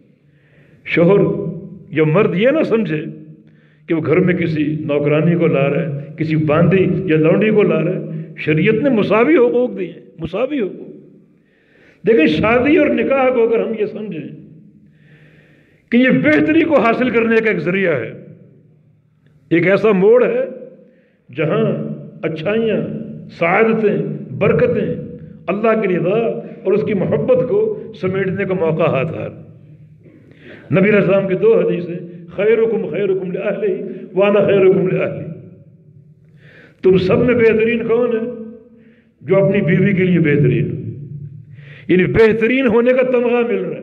[SPEAKER 1] شوہر یا مرد یہ نہ سمجھے کہ وہ گھر میں کسی نوکرانی کو لا رہا ہے، کسی باندی یا لونڈی کو لا رہا ہے. شریعت نے مساوی حقوق دیے، مساوی حقوق. دیکھیں شادی اور نکاح کو اگر ہم یہ سمجھیں کہ یہ بہتری کو حاصل کرنے کا ایک ذریعہ ہے، ایک ایسا موڑ ہے جہاں اچھائیاں، سعادتیں، برکتیں، اللہ کی رضا اور اس کی محبت کو سمیٹنے کا موقع ہاتھ آ. نبی علیہ السلام کی دو حدیثیں، خیرکم خیرکم لأہلہ وانا خیرکم لأہلی. تم سب میں بہترین کون ہے؟ جو اپنی بیوی کے لیے بہترین ہو. یعنی بہترین ہونے کا تمغہ مل رہا ہے،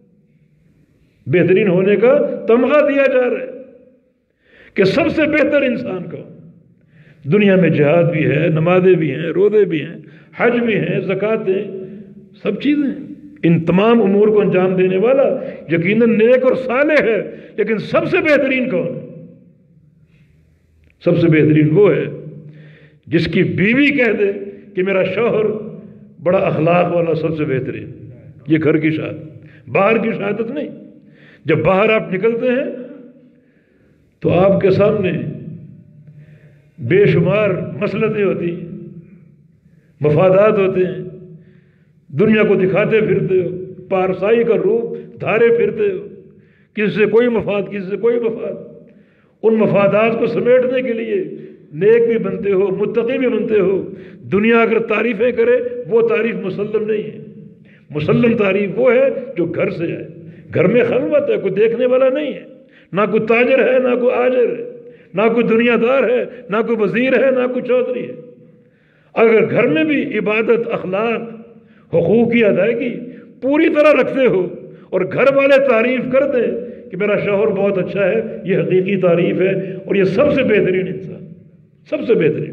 [SPEAKER 1] بہترین ہونے کا تمغہ دیا جا رہا ہے کہ سب سے بہتر انسان کو دنیا میں جہاد بھی ہے، نمازیں بھی ہیں، روزے بھی ہیں، حج بھی ہیں، زکاتیں، سب چیزیں. ان تمام امور کو انجام دینے والا یقیناً نیک اور صالح ہے، لیکن سب سے بہترین کون ہے؟ سب سے بہترین وہ ہے جس کی بیوی کہہ دے کہ میرا شوہر بڑا اخلاق والا، سب سے بہترین. یہ گھر کی شہادت، باہر کی شہادت نہیں. جب باہر آپ نکلتے ہیں تو آپ کے سامنے بے شمار مسلطیں ہوتی ہیں، مفادات ہوتے ہیں، دنیا کو دکھاتے پھرتے ہو، پارسائی کا روپ دھارے پھرتے ہو کسی سے کوئی مفاد، کسی سے کوئی مفاد، ان مفادات کو سمیٹنے کے لیے نیک بھی بنتے ہو، متقی بھی بنتے ہو۔ دنیا اگر تعریفیں کرے وہ تعریف مسلم نہیں ہے۔ مسلم تعریف وہ ہے جو گھر سے آئے، گھر میں خلوت ہے، کوئی دیکھنے والا نہیں ہے، نہ کوئی تاجر ہے، نہ کوئی آجر ہے، نہ کوئی دنیا دار ہے، نہ کوئی وزیر ہے، نہ کوئی چودھری ہے۔ اگر گھر میں بھی عبادت، اخلاق، حقوق کی ادائیگی پوری طرح رکھتے ہو اور گھر والے تعریف کر دیں کہ میرا شوہر بہت اچھا ہے، یہ حقیقی تعریف ہے، اور یہ سب سے بہترین انسان، سب سے بہترین۔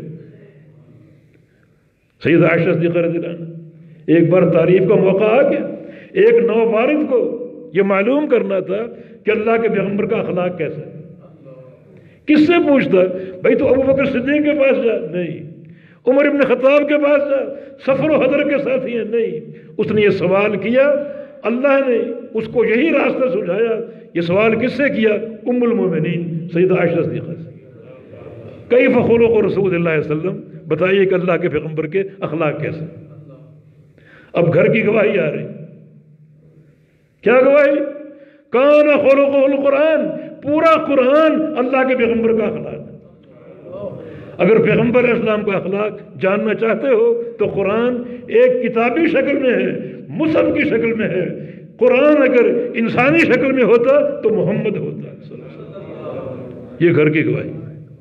[SPEAKER 1] سیدہ عائشہ صدیقہ رضی اللہ عنہ ایک بار تعریف کا موقع آ گیا، ایک نوبارد کو یہ معلوم کرنا تھا کہ اللہ کے پیغمبر کا اخلاق کیسا ہے۔ کس سے پوچھتا؟ بھائی تو ابو بکر صدیق کے پاس جا، نہیں۔ عمر ابن خطاب کے پاس جا، سفر و حضر کے ساتھی ہیں، نہیں۔ اس نے یہ سوال کیا، اللہ نے اس کو یہی راستہ سجھایا۔ یہ سوال کس سے کیا؟ ام المومنین سیدہ عائشہ صدیقہ سے۔ کیف خلق رسول اللہ صلی اللہ علیہ وسلم، بتائیے کہ اللہ کے پیغمبر کے اخلاق کیسے۔ اب گھر کی گواہی آ رہی، کیا گواہی؟ کان خلقہ القرآن، پورا قرآن اللہ کے پیغمبر کا اخلاق ہے۔ اگر پیغمبر اسلام کا اخلاق جاننا چاہتے ہو تو قرآن ایک کتابی شکل میں ہے، مصحف کی شکل میں ہے۔ قرآن اگر انسانی شکل میں ہوتا تو محمد ہوتا صلی اللہ علیہ وسلم۔ یہ گھر کی گواہی۔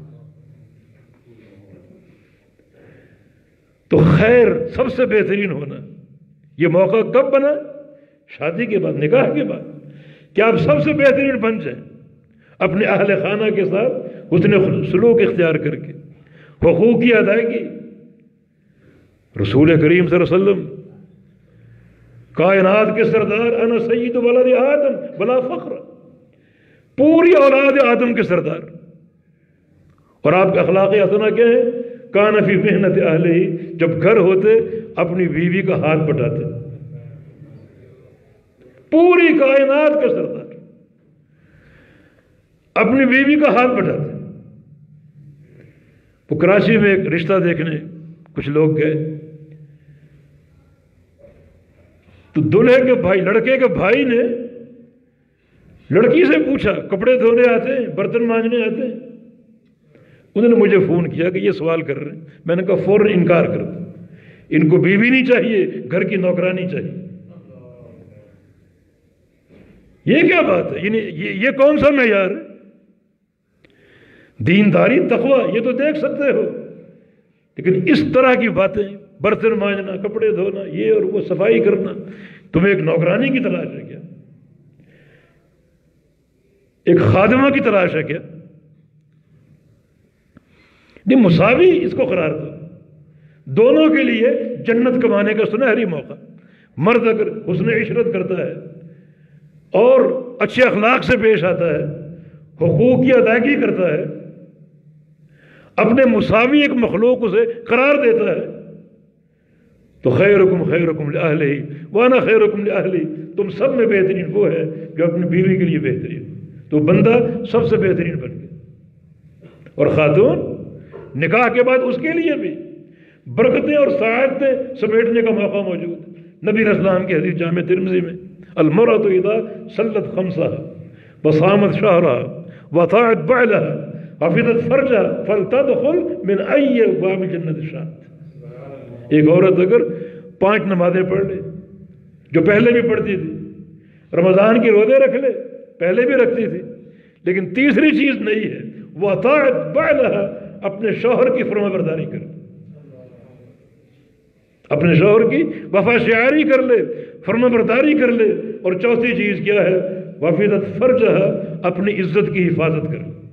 [SPEAKER 1] تو خیر سب سے بہترین ہونا، یہ موقع کب بنا؟ شادی کے بعد، نکاح کے بعد، کہ آپ سب سے بہترین بن جائیں اپنے اہل خانہ کے ساتھ حسن سلوک اختیار کر کے، حقوق کی ادائیگی۔ رسول کریم صلی اللہ علیہ وسلم کائنات کے سردار، انا سید ولد آدم بلا فخر، پوری اولاد آدم کے سردار، اور آپ کا اخلاق حسنہ کیا ہے؟ کان فی محنت اہلہ، جب گھر ہوتے اپنی بیوی کا ہاتھ بٹاتے، پوری کائنات کا سردار اپنی بیوی کا ہاتھ بٹاتے۔ وہ کراچی میں ایک رشتہ دیکھنے کچھ لوگ گئے، تو دلہے کے بھائی، لڑکے کے بھائی نے لڑکی سے پوچھا کپڑے دھونے آتے ہیں، برتن مانجنے آتے ہیں؟ انہوں نے مجھے فون کیا کہ یہ سوال کر رہے ہیں۔ میں نے کہا فوراً انکار کر دو، ان کو بیوی نہیں چاہیے، گھر کی نوکرانی چاہیے۔ یہ کیا بات ہے؟ یعنی یہ کون سا معیار ہے؟ دینداری، تقوی یہ تو دیکھ سکتے ہو، لیکن اس طرح کی باتیں، برتن مانجنا، کپڑے دھونا، یہ اور وہ صفائی کرنا، تمہیں ایک نوکرانی کی تلاش ہے کیا؟ ایک خادمہ کی تلاش ہے کیا؟ نہیں، مساوی اس کو قرار دو، دونوں کے لیے جنت کمانے کا سنہری موقع۔ مرد اگر حسن عشرت کرتا ہے اور اچھے اخلاق سے پیش آتا ہے، حقوق کی ادائیگی کرتا ہے، اپنے مساوی ایک مخلوق اسے قرار دیتا ہے، تو خیرکم خیرکم لأہلہ وانا خیرکم لأہلی، تم سب میں بہترین وہ ہے جو اپنی بیوی کے لیے بہترین، تو بندہ سب سے بہترین بن گیا۔ اور خاتون نکاح کے بعد اس کے لیے بھی برکتیں اور سعادتیں سمیٹنے کا موقع موجود ہے۔ نبی اسلام کی حدیث جامع ترمذی میں، المرأۃ اذا صلت خمسها وصامت شهرها وطاعت بعلها حفظت فرجها فلتدخل من ای ابواب الجنة شاءت۔ ایک عورت اگر پانچ نمازیں پڑھ لے، جو پہلے بھی پڑھتی تھی، رمضان کے روزے رکھ لے، پہلے بھی رکھتی تھی، لیکن تیسری چیز نہیں ہے، وطاعت بعلها، اپنے شوہر کی فرما برداری کر، اپنے شوہر کی وفا شعاری کر لے، فرما برداری کر لے، اور چوتھی چیز کیا ہے؟ وفیدت فرجہ، اپنی عزت کی حفاظت کر لے۔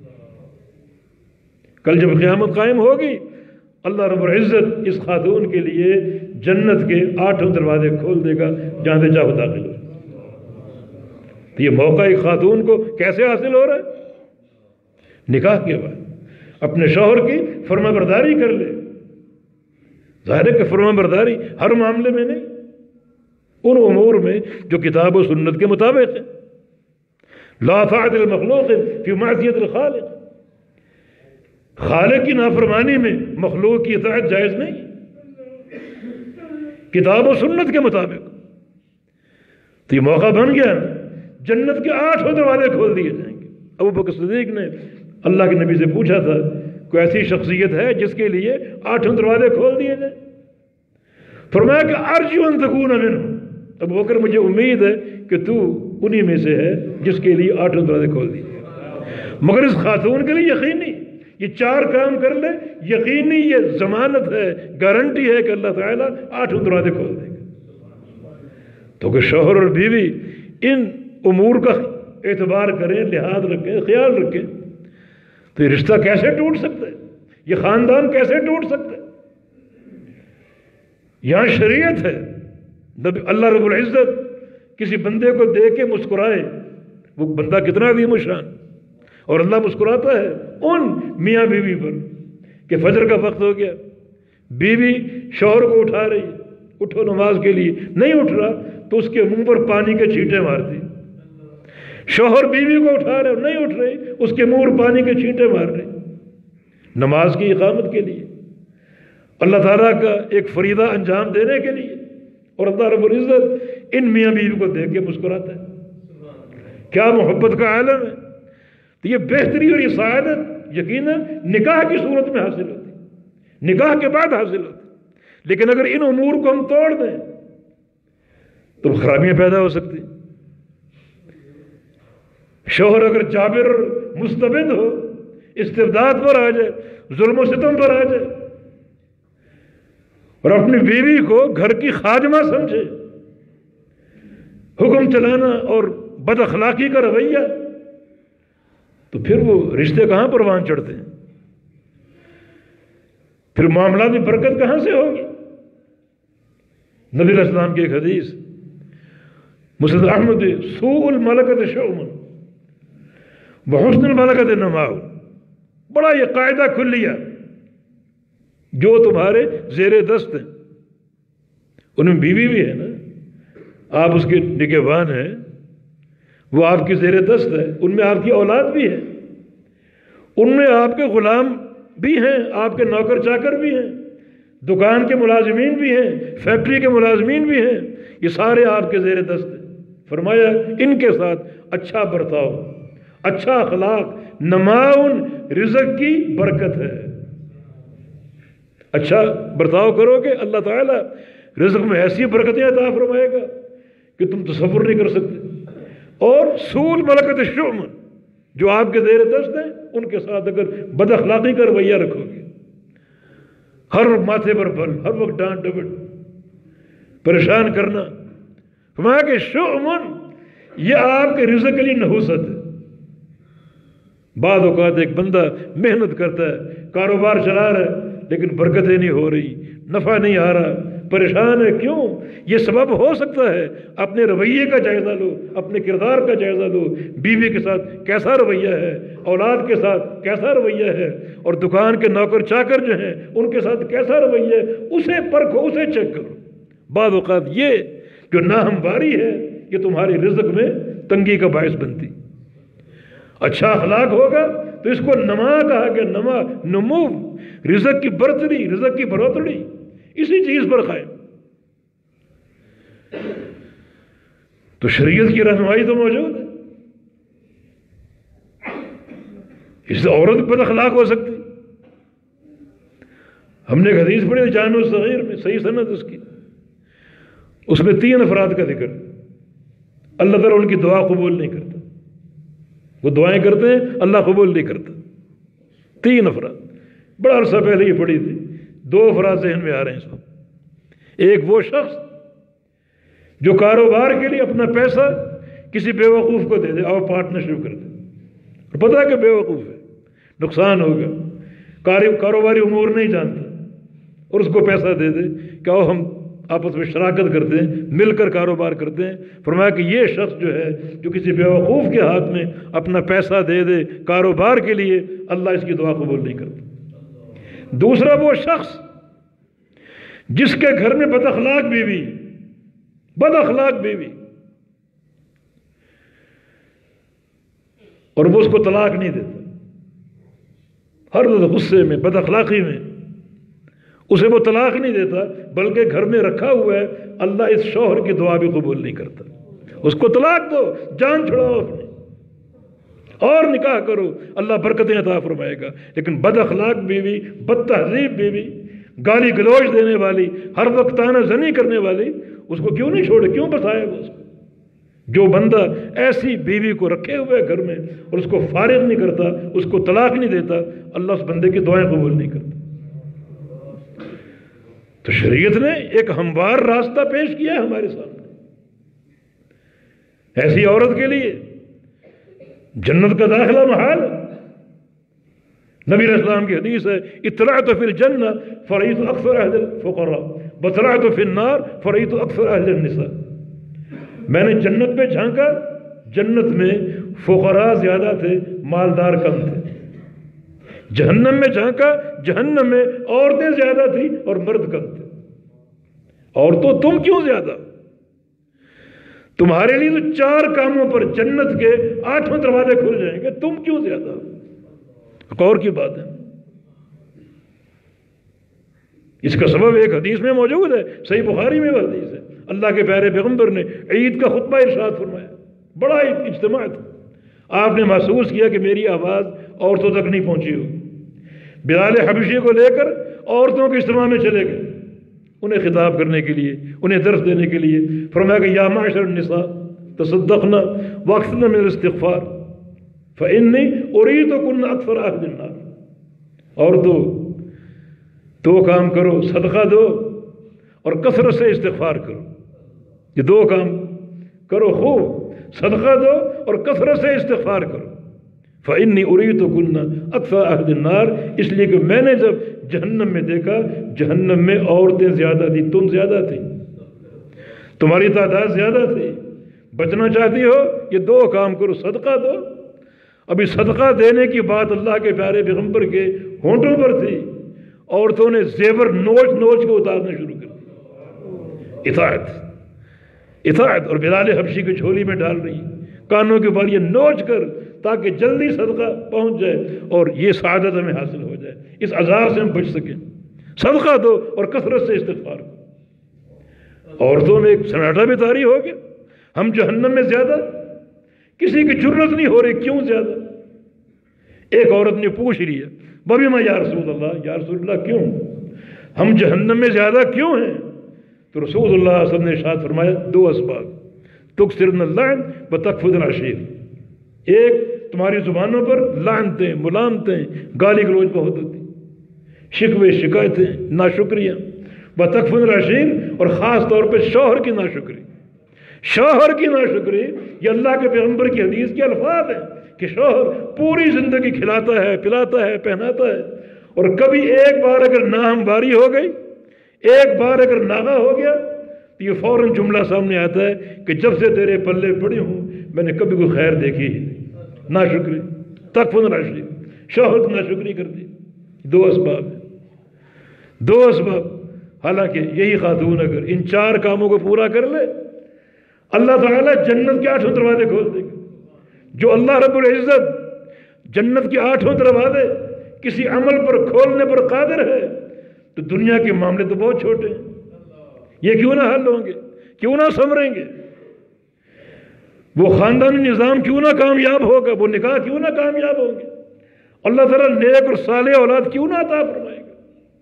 [SPEAKER 1] کل جب قیامت قائم ہوگی، اللہ رب العزت اس خاتون کے لیے جنت کے آٹھوں دروازے کھول دے گا، جہاں سے چاہو داخل ہو۔ تو یہ موقع ایک خاتون کو کیسے حاصل ہو رہا ہے؟ نکاح کے بعد اپنے شوہر کی فرما برداری کر لے۔ ظاہر ہے کہ فرما برداری ہر معاملے میں نہیں، ان امور میں جو کتاب و سنت کے مطابق ہے۔ لا طاعت المخلوق فی معصیت الخالق، خالق کی نافرمانی میں مخلوق کی اطاعت جائز نہیں، کتاب و سنت کے مطابق۔ تو یہ موقع بن گیا نا، جنت کے آٹھوں دروازے کھول دیے جائیں گے۔ ابو بکر صدیق نے اللہ کے نبی سے پوچھا تھا کوئی ایسی شخصیت ہے جس کے لیے آٹھوں دروازے کھول دیے جائیں؟ فرمایا کہ ارجو ان تکون منہم، ابو بکر مجھے امید ہے کہ تو انہی میں سے ہے جس کے لیے آٹھوں دروازے کھول دیے، مگر اس خاتون کے لیے یقینی یہ چار کام کر لے، یقینی یہ ضمانت ہے، گارنٹی ہے کہ اللہ تعالیٰ آٹھوں دروازے کھول دے گا۔ تو کہ شوہر اور بیوی ان امور کا اعتبار کریں، لحاظ رکھیں، خیال رکھیں، تو یہ رشتہ کیسے ٹوٹ سکتا ہے؟ یہ خاندان کیسے ٹوٹ سکتا ہے؟ یہاں شریعت ہے، نبی اللہ رب العزت کسی بندے کو دیکھ کے مسکرائے، وہ بندہ کتنا عظیم الشان، اور اللہ مسکراتا ہے ان میاں بیوی پر کہ فجر کا وقت ہو گیا، بیوی شوہر کو اٹھا رہی، اٹھو نماز کے لیے، نہیں اٹھ رہا تو اس کے منہ پر پانی کے چھینٹے مارتی، شوہر بیوی کو اٹھا رہے نہیں اٹھ رہے اس کے منہ پر پانی کے چھینٹے مار رہے، نماز کی اقامت کے لیے، اللہ تعالیٰ کا ایک فریضہ انجام دینے کے لیے، اور اللہ رب العزت ان میاں بیوی کو دیکھ کے مسکراتا ہے۔ کیا محبت کا عالم ہے! تو یہ بہتری اور یہ سعادت یقیناً نکاح کی صورت میں حاصل ہوتی، نکاح کے بعد حاصل ہوتی، لیکن اگر ان امور کو ہم توڑ دیں تو خرابیاں پیدا ہو سکتی۔ شوہر اگر جابر مستبد ہو، استبداد پر آ جائے، ظلم و ستم پر آ جائے، اور اپنی بیوی کو گھر کی خادمہ سمجھے، حکم چلانا اور بد اخلاقی کا رویہ، تو پھر وہ رشتے کہاں پروان چڑھتے ہیں؟ پھر معاملات میں برکت کہاں سے ہوگی؟ نبی علیہ السلام کی ایک حدیث مسند احمد، سوء الملکۃ شؤم وحسن الملکۃ نماء، بڑا یہ قاعدہ کلیہ، جو تمہارے زیر دست ہیں، ان میں بیوی بھی ہے نا، آپ اس کے نگہبان ہیں، وہ آپ کی زیر دست ہے، ان میں آپ کی اولاد بھی ہے، ان میں آپ کے غلام بھی ہیں، آپ کے نوکر چاکر بھی ہیں، دکان کے ملازمین بھی ہیں، فیکٹری کے ملازمین بھی ہیں، یہ سارے آپ کے زیر دست ہیں۔ فرمایا ان کے ساتھ اچھا برتاؤ، اچھا اخلاق نماؤن رزق کی برکت ہے، اچھا برتاؤ کرو گے اللہ تعالیٰ رزق میں ایسی برکتیں عطا فرمائے گا کہ تم تصور نہیں کر سکتے۔ اور سوء الملکۃ شؤم، جو آپ کے زیر دست ہیں، ان کے ساتھ اگر بد اخلاقی کا رویہ رکھو گے، ہر ماتھے پر بل، ہر وقت ڈانٹ ڈپٹ، پریشان کرنا، فرمایا کہ شؤم یہ آپ کے رزق کے لیے نحوست ہے۔ بعض اوقات ایک بندہ محنت کرتا ہے، کاروبار چلا رہا ہے، لیکن برکتیں نہیں ہو رہی، نفع نہیں آ رہا، پریشان ہے، کیوں؟ یہ سبب ہو سکتا ہے اپنے رویے کا جائزہ لو، اپنے کردار کا جائزہ لو، بیوی کے ساتھ کیسا رویہ ہے، اولاد کے ساتھ کیسا رویہ ہے، اور دکان کے نوکر چاکر جو ہیں ان کے ساتھ کیسا رویہ ہے، اسے پرکھو، اسے چیک کرو۔ بعض اوقات یہ جو ناہمواری ہے یہ تمہاری رزق میں تنگی کا باعث بنتی۔ اچھا اخلاق ہوگا تو اس کو نما کہا کہ نما، نمو، رزق کی برتری، رزق کی بڑھوتری اسی چیز پر قائم۔ تو شریعت کی رہنمائی تو موجود ہے، اس سے عورت بد اخلاق ہو سکتی۔ ہم نے ایک حدیث پڑھی جامع الصغیر میں، صحیح سند اس کی، اس میں تین افراد کا ذکر، اللہ تعالیٰ ان کی دعا قبول نہیں کرتا، وہ دعائیں کرتے ہیں اللہ قبول نہیں کرتا۔ تین افراد، بڑا عرصہ پہلے یہ پڑھی تھی، دو افراد ذہن میں آ رہے ہیں اس وقت۔ ایک وہ شخص جو کاروبار کے لیے اپنا پیسہ کسی بیوقوف کو دے دے، اور پارٹنرشپ کر دے، اور پتہ ہے کہ بیوقوف ہے، نقصان ہوگا، کاروباری امور نہیں جانتا، اور اس کو پیسہ دے دے کہ آؤ ہم آپس میں شراکت کرتے ہیں، مل کر کاروبار کرتے ہیں۔ فرمایا کہ یہ شخص جو ہے جو کسی بیوقوف کے ہاتھ میں اپنا پیسہ دے دے کاروبار کے لیے، اللہ اس کی دعا قبول نہیں کرتا۔ دوسرا وہ شخص جس کے گھر میں بد اخلاق بیوی، بد اخلاق بیوی، اور وہ اس کو طلاق نہیں دیتا، ہر روز غصے میں، بد اخلاقی میں اسے وہ طلاق نہیں دیتا، بلکہ گھر میں رکھا ہوا ہے، اللہ اس شوہر کی دعا بھی قبول نہیں کرتا، اس کو طلاق دو، جان چھڑاؤ اپنی اور نکاح کرو، اللہ برکتیں عطا فرمائے گا۔ لیکن بد اخلاق بیوی، بد تہذیب بیوی، گالی گلوچ دینے والی، ہر وقت تانا زنی کرنے والی، اس کو کیوں نہیں چھوڑے؟ کیوں بسائے گا اس کو؟ جو بندہ ایسی بیوی کو رکھے ہوئے گھر میں اور اس کو فارغ نہیں کرتا، اس کو طلاق نہیں دیتا، اللہ اس بندے کی دعائیں قبول نہیں کرتا۔ تو شریعت نے ایک ہموار راستہ پیش کیا ہے ہمارے سامنے، ایسی عورت کے لیے جنت کا داخلہ محال۔ نبی علیہ السلام کی حدیث ہے، اطلعت فی الجنہ فرأیت اکثر اہل الفقراء واطلعت فی النار فرأیت اکثر اہل النساء۔ میں نے جنت میں جھانکا، جنت میں فقراء زیادہ تھے، مالدار کم تھے۔ جہنم میں جھانکا، جہنم میں عورتیں زیادہ تھیں اور مرد کم تھے۔ عورتوں تم کیوں زیادہ؟ تمہارے لیے تو چار کاموں پر جنت کے آٹھوں دروازے کھل جائیں گے، تم کیوں زیادہ؟ غور کی بات ہے۔ اس کا سبب ایک حدیث میں موجود ہے، صحیح بخاری میں وہ حدیث ہے، اللہ کے پیارے پیغمبر نے عید کا خطبہ ارشاد فرمایا، بڑا اجتماع تھا، آپ نے محسوس کیا کہ میری آواز عورتوں تک نہیں پہنچی ہو، بلال حبشی کو لے کر عورتوں کے اجتماع میں چلے گئے، انہیں خطاب کرنے کے لیے، انہیں درس دینے کے لیے، فرمایا کہ یا معشر النساء تصدقنا واکثرن من الاستغفار فإنی اریدکن اکثر اہل النار۔ عورتوں دو کام کرو، صدقہ دو اور کثرت سے استغفار کرو، یہ دو کام کرو، خوب صدقہ دو اور کثرت سے استغفار کرو۔ فإنی اریدکن اکثر اہل النار، اس لیے کہ میں نے جب جہنم میں دیکھا، جہنم میں عورتیں زیادہ تھیں، تم زیادہ تھی، تمہاری تعداد زیادہ تھی۔ بچنا چاہتی ہو یہ دو کام کرو، صدقہ دو۔ ابھی صدقہ دینے کی بات اللہ کے پیارے پیغمبر کے ہونٹوں پر تھی، عورتوں نے زیور نوچ نوچ کو اتارنا شروع کر دیا۔ اطاعت اطاعت اور بلال حبشی کی جھولی میں ڈال رہی، کانوں کے بال یہ نوچ کر تاکہ جلدی صدقہ پہنچ جائے اور یہ سعادت ہمیں حاصل ہو جائے، اس عذاب سے ہم بچ سکیں۔ صدقہ دو اور کثرت سے استغفار کرو۔ عورتوں میں ایک سناٹا بھی طاری ہو گیا، ہم جہنم میں زیادہ، کسی کی جرت نہیں ہو رہی، کیوں زیادہ؟ ایک عورت نے پوچھ لیا، ببیما یا رسول اللہ، یا رسول اللہ کیوں ہم جہنم میں زیادہ کیوں ہیں؟ تو رسول اللہ صلی اللہ علیہ وسلم نے ارشاد فرمایا، دو اسباب، تکثرن اللعن وتکفرن العشیر۔ ایک، تمہاری زبانوں پر لعنتیں، ملامتیں، گالی گلوچ بہت ہوتی، شکوے شکایتیں، ناشکریاں، وتکفرن العشیر، اور خاص طور پہ شوہر کی ناشکری۔ شوہر کی ناشکری، یہ اللہ کے پیغمبر کی حدیث کے الفاظ ہیں کہ شوہر پوری زندگی کھلاتا ہے، پلاتا ہے، پہناتا ہے، اور کبھی ایک بار اگر ناہمواری ہو گئی، ایک بار اگر ناغہ ہو گیا تو یہ فوراً جملہ سامنے آتا ہے کہ جب سے تیرے پلے پڑی ہوں میں نے کبھی کوئی خیر دیکھی ہی نہیں۔ ناشکری، تکفرن العشیر، شوہر کی ناشکری کر دی۔ دو اسباب ہیں، دو اسباب۔ حالانکہ یہی خاتون اگر ان چار کاموں کو پورا کر لے، اللہ تعالیٰ جنت کے آٹھوں دروازے کھول دے گا۔ جو اللہ رب العزت جنت کے آٹھوں دروازے کسی عمل پر کھولنے پر قادر ہے تو دنیا کے معاملے تو بہت چھوٹے ہیں، یہ کیوں نہ حل ہوں گے، کیوں نہ سنوریں گے، وہ خاندانی نظام کیوں نہ کامیاب ہوگا، وہ نکاح کیوں نہ کامیاب ہوں گے، اللہ تعالیٰ نیک اور صالح اولاد کیوں نہ عطا فرمائے گا۔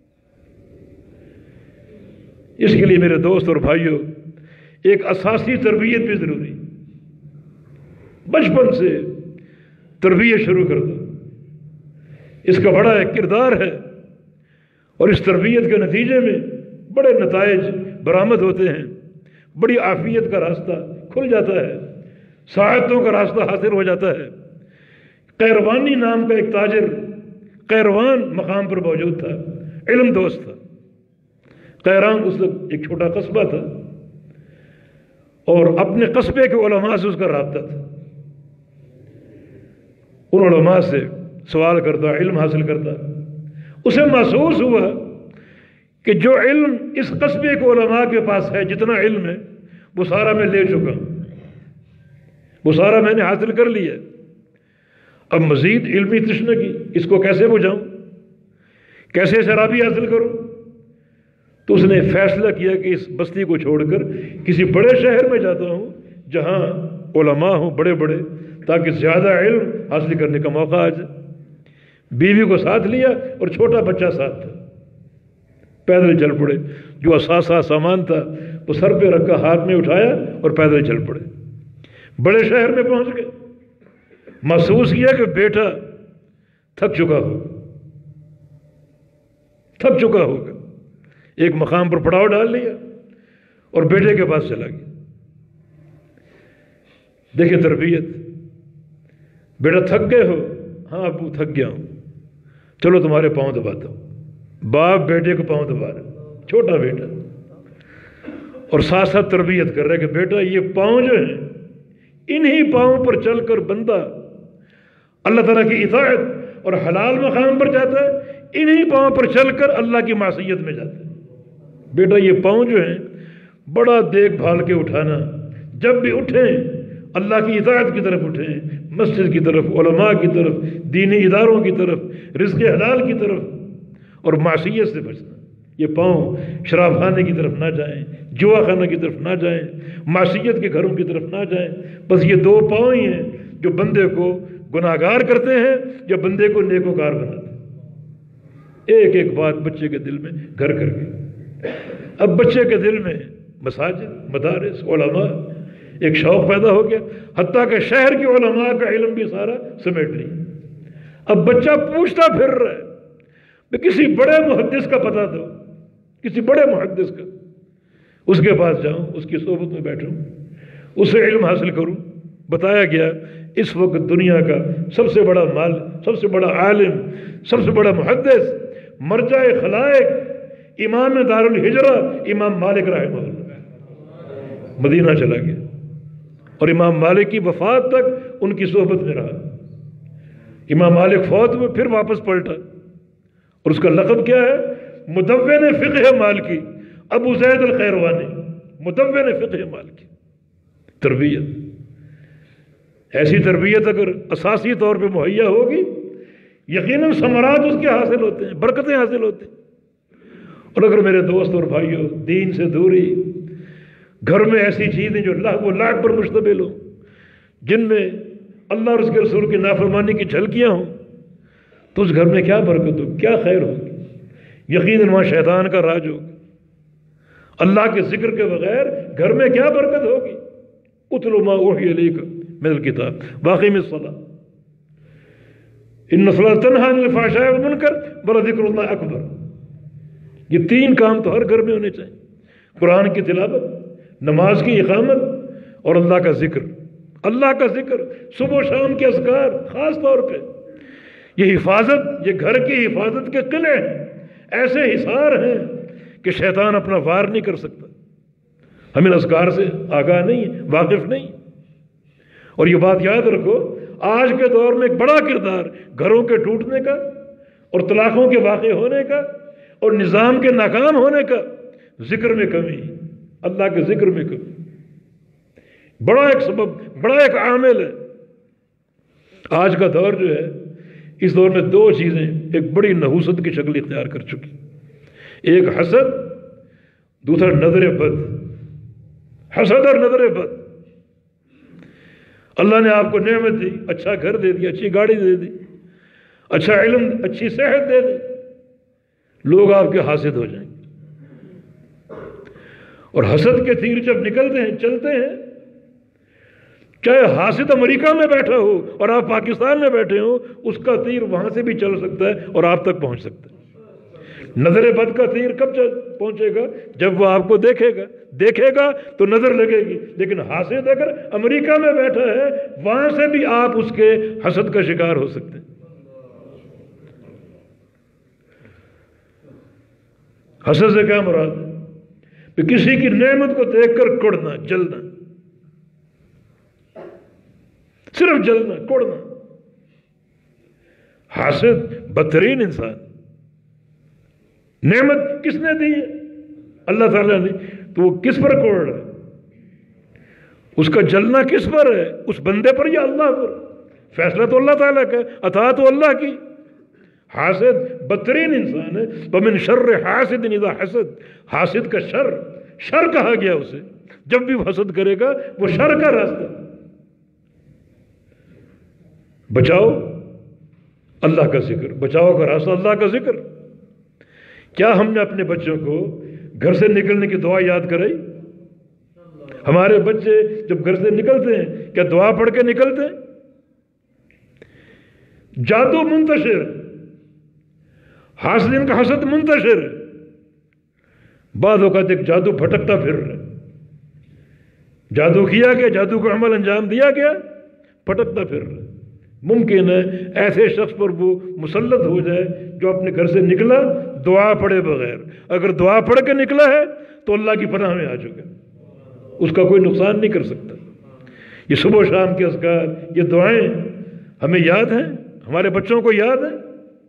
[SPEAKER 1] اس کے لیے میرے دوست اور بھائیوں، ایک اساسی تربیت بھی ضروری، بچپن سے تربیت شروع کر دو، اس کا بڑا ایک کردار ہے، اور اس تربیت کے نتیجے میں بڑے نتائج برآمد ہوتے ہیں، بڑی عافیت کا راستہ کھل جاتا ہے، سعادتوں کا راستہ حاصل ہو جاتا ہے۔ قیروانی نام کا ایک تاجر قیروان مقام پر موجود تھا، علم دوست تھا۔ قیروان اس وقت ایک چھوٹا قصبہ تھا اور اپنے قصبے کے علماء سے اس کا رابطہ تھا، ان علماء سے سوال کرتا، علم حاصل کرتا۔ اسے محسوس ہوا کہ جو علم اس قصبے کے علماء کے پاس ہے، جتنا علم ہے وہ سارا میں لے چکا ہوں، وہ سارا میں نے حاصل کر لیا، اب مزید علمی تشنگی، اس کو کیسے بجھاؤں، کیسے شرابی حاصل کروں؟ تو اس نے فیصلہ کیا کہ اس بستی کو چھوڑ کر کسی بڑے شہر میں جاتا ہوں جہاں علماء ہوں بڑے بڑے، تاکہ زیادہ علم حاصل کرنے کا موقع آ جائے۔ بیوی کو ساتھ لیا اور چھوٹا بچہ ساتھ تھا، پیدل چل پڑے، جو اثاثہ سامان تھا وہ سر پہ رکھا، ہاتھ میں اٹھایا اور پیدل چل پڑے۔ بڑے شہر میں پہنچ گئے، محسوس کیا کہ بیٹا تھک چکا ہوگا تھک چکا ہوگا ایک مقام پر پڑاؤ ڈال لیا اور بیٹے کے پاس چلا گیا۔ دیکھیں تربیت، بیٹا تھک گئے ہو؟ ہاں ابو تھک گیا ہوں، چلو تمہارے پاؤں دباتا ہوں۔ باپ بیٹے کو پاؤں دبا رہا، چھوٹا بیٹا، اور ساتھ ساتھ تربیت کر رہے کہ بیٹا یہ پاؤں جو ہیں، انہی پاؤں پر چل کر بندہ اللہ تعالیٰ کی اطاعت اور حلال مقام پر جاتا ہے، انہی پاؤں پر چل کر اللہ کی معصیت میں جاتا ہے۔ بیٹا یہ پاؤں جو ہیں بڑا دیکھ بھال کے اٹھانا، جب بھی اٹھیں اللہ کی اطاعت کی طرف اٹھیں، مسجد کی طرف، علماء کی طرف، دینی اداروں کی طرف، رزق حلال کی طرف، اور معصیت سے بچنا۔ یہ پاؤں شراب خانے کی طرف نہ جائیں، جوا خانہ کی طرف نہ جائیں، معصیت کے گھروں کی طرف نہ جائیں۔ بس یہ دو پاؤں ہی ہیں جو بندے کو گناہگار کرتے ہیں یا بندے کو نیکوکار بناتے ہیں۔ ایک ایک بات بچے کے دل میں گھر کر کے، اب بچے کے دل میں مساجد، مدارس، علماء، ایک شوق پیدا ہو گیا، حتیٰ کہ شہر کے علماء کا علم بھی سارا سمیٹ لیا۔ اب بچہ پوچھتا پھر رہا ہے میں کسی بڑے محدث کا پتہ دو، کسی بڑے محدث کا، اس کے پاس جاؤں، اس کی صحبت میں بیٹھوں، اس سے علم حاصل کروں۔ بتایا گیا اس وقت دنیا کا سب سے بڑا مال، سب سے بڑا عالم، سب سے بڑا محدث، مرجع خلائق، امام دار الہجرہ امام مالک رحمہ اللہ مدینہ چلا گیا، اور امام مالک کی وفات تک ان کی صحبت میں رہا۔ امام مالک فوت ہوئے، پھر واپس پلٹا، اور اس کا لقب کیا ہے؟ مدون فقہ مالکی، ابو زید القیروانی، مدون فقہ مالکی۔ تربیت، ایسی تربیت اگر اساسی طور پہ مہیا ہوگی، یقیناً ثمرات اس کے حاصل ہوتے ہیں، برکتیں حاصل ہوتے ہیں۔ اور اگر میرے دوست اور بھائیوں دین سے دوری، گھر میں ایسی چیزیں جو اللہ و لاٹ پر مشتمل ہوں، جن میں اللہ اور اس کے رسول کی نافرمانی کی جھلکیاں ہوں، تو اس گھر میں کیا برکت ہوگی، کیا خیر ہوگی؟ یقیناً وہاں شیطان کا راج ہوگا۔ اللہ کے ذکر کے بغیر گھر میں کیا برکت ہوگی؟ اتل ما اوحی الیک من الکتاب واقیم الصلاۃ ان الصلاۃ تنہی عن الفحشاء والمنکر ولذکر اللہ اکبر۔ یہ تین کام تو ہر گھر میں ہونے چاہیے، قرآن کی تلاوت، نماز کی اقامت، اور اللہ کا ذکر۔ اللہ کا ذکر، صبح و شام کے اذکار، خاص طور پہ یہ حفاظت، یہ گھر کی حفاظت کے قلعے ہیں، ایسے حصار ہیں کہ شیطان اپنا وار نہیں کر سکتا۔ ہم ان اذکار سے آگاہ نہیں ہیں، واقف نہیں۔ اور یہ بات یاد رکھو، آج کے دور میں ایک بڑا کردار گھروں کے ٹوٹنے کا، اور طلاقوں کے واقع ہونے کا، اور نظام کے ناکام ہونے کا ذکر میں کمی، اللہ کے ذکر میں کمی، بڑا ایک سبب، بڑا ایک عامل ہے۔ آج کا دور جو ہے، اس دور میں دو چیزیں ایک بڑی نحوست کی شکل اختیار کر چکی، ایک حسد، دوسرا نظر بد۔ حسد اور نظر بد۔ اللہ نے آپ کو نعمت دی، اچھا گھر دے دی، اچھی گاڑی دے دی، اچھا علم، اچھی صحت دے دی، لوگ آپ کے حاسد ہو جائیں گے۔ اور حسد کے تیر جب نکلتے ہیں، چلتے ہیں، چاہے حاسد امریکہ میں بیٹھا ہو اور آپ پاکستان میں بیٹھے ہو، اس کا تیر وہاں سے بھی چل سکتا ہے اور آپ تک پہنچ سکتا ہے۔ نظر بد کا تیر کب پہنچے گا؟ جب وہ آپ کو دیکھے گا، دیکھے گا تو نظر لگے گی، لیکن حاسد اگر امریکہ میں بیٹھا ہے، وہاں سے بھی آپ اس کے حسد کا شکار ہو سکتے ہیں۔ حسد سے کیا مراد ہے؟ کہ کسی کی نعمت کو دیکھ کر کڑنا، جلنا، صرف جلنا، کڑنا۔ حاسد بدترین انسان۔ نعمت کس نے دی ہے؟ اللہ تعالیٰ نے، تو وہ کس پر کوڑ رہا ہے؟ اس کا جلنا کس پر ہے؟ اس بندے پر یا اللہ پر؟ فیصلہ تو اللہ تعالیٰ کا ہے، عطا تو اللہ کی۔ حاسد بدترین انسان ہے۔ وَمِن شَرِّ حَاسِدٍ إِذَا حَسَد، حاسد کا شر، شر کہا گیا اسے، جب بھی وہ حسد کرے گا وہ شر کا راستہ۔ بچاؤ اللہ کا ذکر، بچاؤ کا راستہ اللہ کا ذکر۔ کیا ہم نے اپنے بچوں کو گھر سے نکلنے کی دعا یاد کرائی؟ ہمارے بچے جب گھر سے نکلتے ہیں کیا دعا پڑھ کے نکلتے ہیں؟ جادو منتشر، حاسدین کا حسد منتشر، بعض اوقات ایک جادو بھٹکتا پھر رہا ہے، جادو کیا گیا، جادو کا عمل انجام دیا گیا، پھٹکتا پھر رہا ہے۔ ممکن ہے ایسے شخص پر وہ مسلط ہو جائے جو اپنے گھر سے نکلا دعا پڑھے بغیر، اگر دعا پڑھ کے نکلا ہے تو اللہ کی پناہ میں آ چکا، اس کا کوئی نقصان نہیں کر سکتا۔ یہ صبح و شام کے اذکار، یہ دعائیں ہمیں یاد ہیں، ہمارے بچوں کو یاد ہیں۔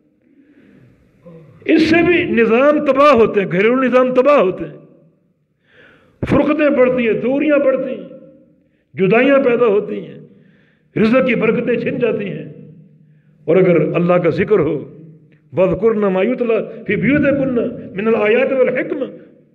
[SPEAKER 1] اس سے بھی نظام تباہ ہوتے ہیں، گھریلو نظام تباہ ہوتے ہیں، فرقتیں بڑھتی ہیں، دوریاں بڑھتی ہیں، جدائیاں پیدا ہوتی ہیں، رزق کی برکتیں چھن جاتی ہیں۔ اور اگر اللہ کا ذکر ہو، وَاذْكُرْنَ مَا يُتْلَىٰ فِي بُيُوتِكُنَّ مِنَ الْآيَاتِ وَالْحِكْمَةِ،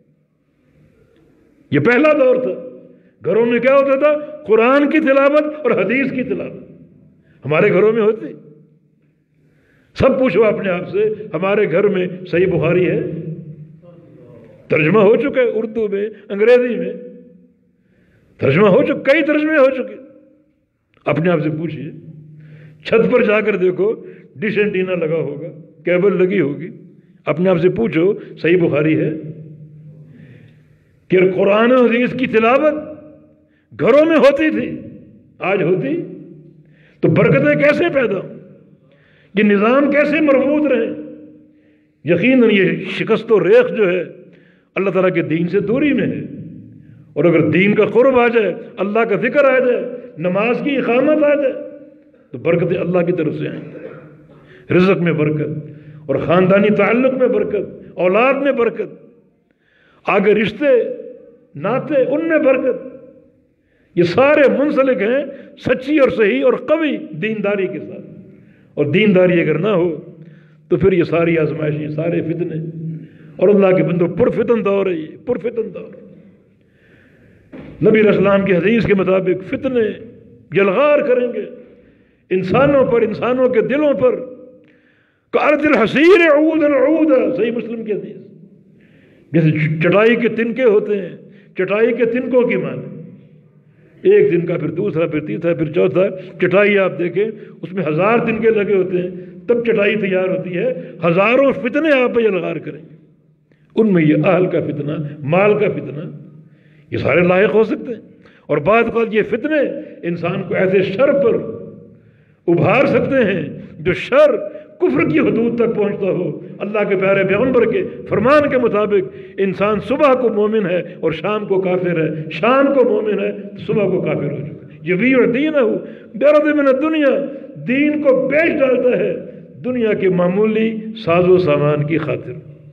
[SPEAKER 1] یہ پہلا دور تھا۔ گھروں میں کیا ہوتا تھا؟ قرآن کی تلاوت اور حدیث کی تلاوت ہمارے گھروں میں ہوتی۔ سب پوچھو اپنے آپ سے، ہمارے گھر میں صحیح بخاری ہے؟ ترجمہ ہو چکا ہے اردو میں، انگریزی میں ترجمہ ہو چکا، کئی ترجمے ہو چکے۔ اپنے آپ سے پوچھئے، چھت پر جا کر دیکھو ڈش اینٹینا لگا ہوگا، کیبل لگی ہوگی، اپنے آپ سے پوچھو صحیح بخاری ہے؟ کہ قرآن و حدیث کی تلاوت گھروں میں ہوتی تھی، آج ہوتی تو برکتیں کیسے پیدا ہوں، یہ نظام کیسے مربوط رہے؟ یقیناً یہ شکست و ریخ جو ہے اللہ تعالیٰ کے دین سے دوری میں ہے۔ اور اگر دین کا قرب آ جائے، اللہ کا ذکر آ جائے، نماز کی اقامت آ جائے تو برکتیں اللہ کی طرف سے آئیں، رزق میں برکت اور خاندانی تعلق میں برکت، اولاد میں برکت، آگے رشتے ناطے ان میں برکت۔ یہ سارے منسلک ہیں سچی اور صحیح اور قوی دینداری کے ساتھ، اور دینداری اگر نہ ہو تو پھر یہ ساری آزمائشیں، سارے فتنے، اور اللہ کے بندوں پرفتن دور ہے، یہ پرفتن دور۔ نبی علیہ السلام کی حدیث کے مطابق فتنے یلغار کریں گے انسانوں پر، انسانوں کے دلوں پر، کارت الحصیر عودا عودا، صحیح مسلم کی حدیث۔ جیسے چٹائی کے تنکے ہوتے ہیں، چٹائی کے تنکوں کی معنی، ایک دن کا پھر دوسرا، پھر تیسرا، پھر چوتھا۔ چٹائی آپ دیکھیں اس میں ہزار تنکے لگے ہوتے ہیں تب چٹائی تیار ہوتی ہے، ہزاروں فتنے آپ پہ یلغار کریں گے، ان میں یہ اہل کا فتنہ، مال کا فتنہ، یہ سارے لاحق ہو سکتے ہیں۔ اور بعد اوقات یہ فتنے انسان کو ایسے شر پر ابھار سکتے ہیں جو شر کفر کی حدود تک پہنچتا ہو۔ اللہ کے پیارے پیغمبر کے فرمان کے مطابق انسان صبح کو مومن ہے اور شام کو کافر ہے، شام کو مومن ہے تو صبح کو کافر ہو چکا ہے۔ یبیع دینہ بعرض من الدنیا، دین کو بیچ ڈالتا ہے دنیا کے معمولی ساز و سامان کی خاطر۔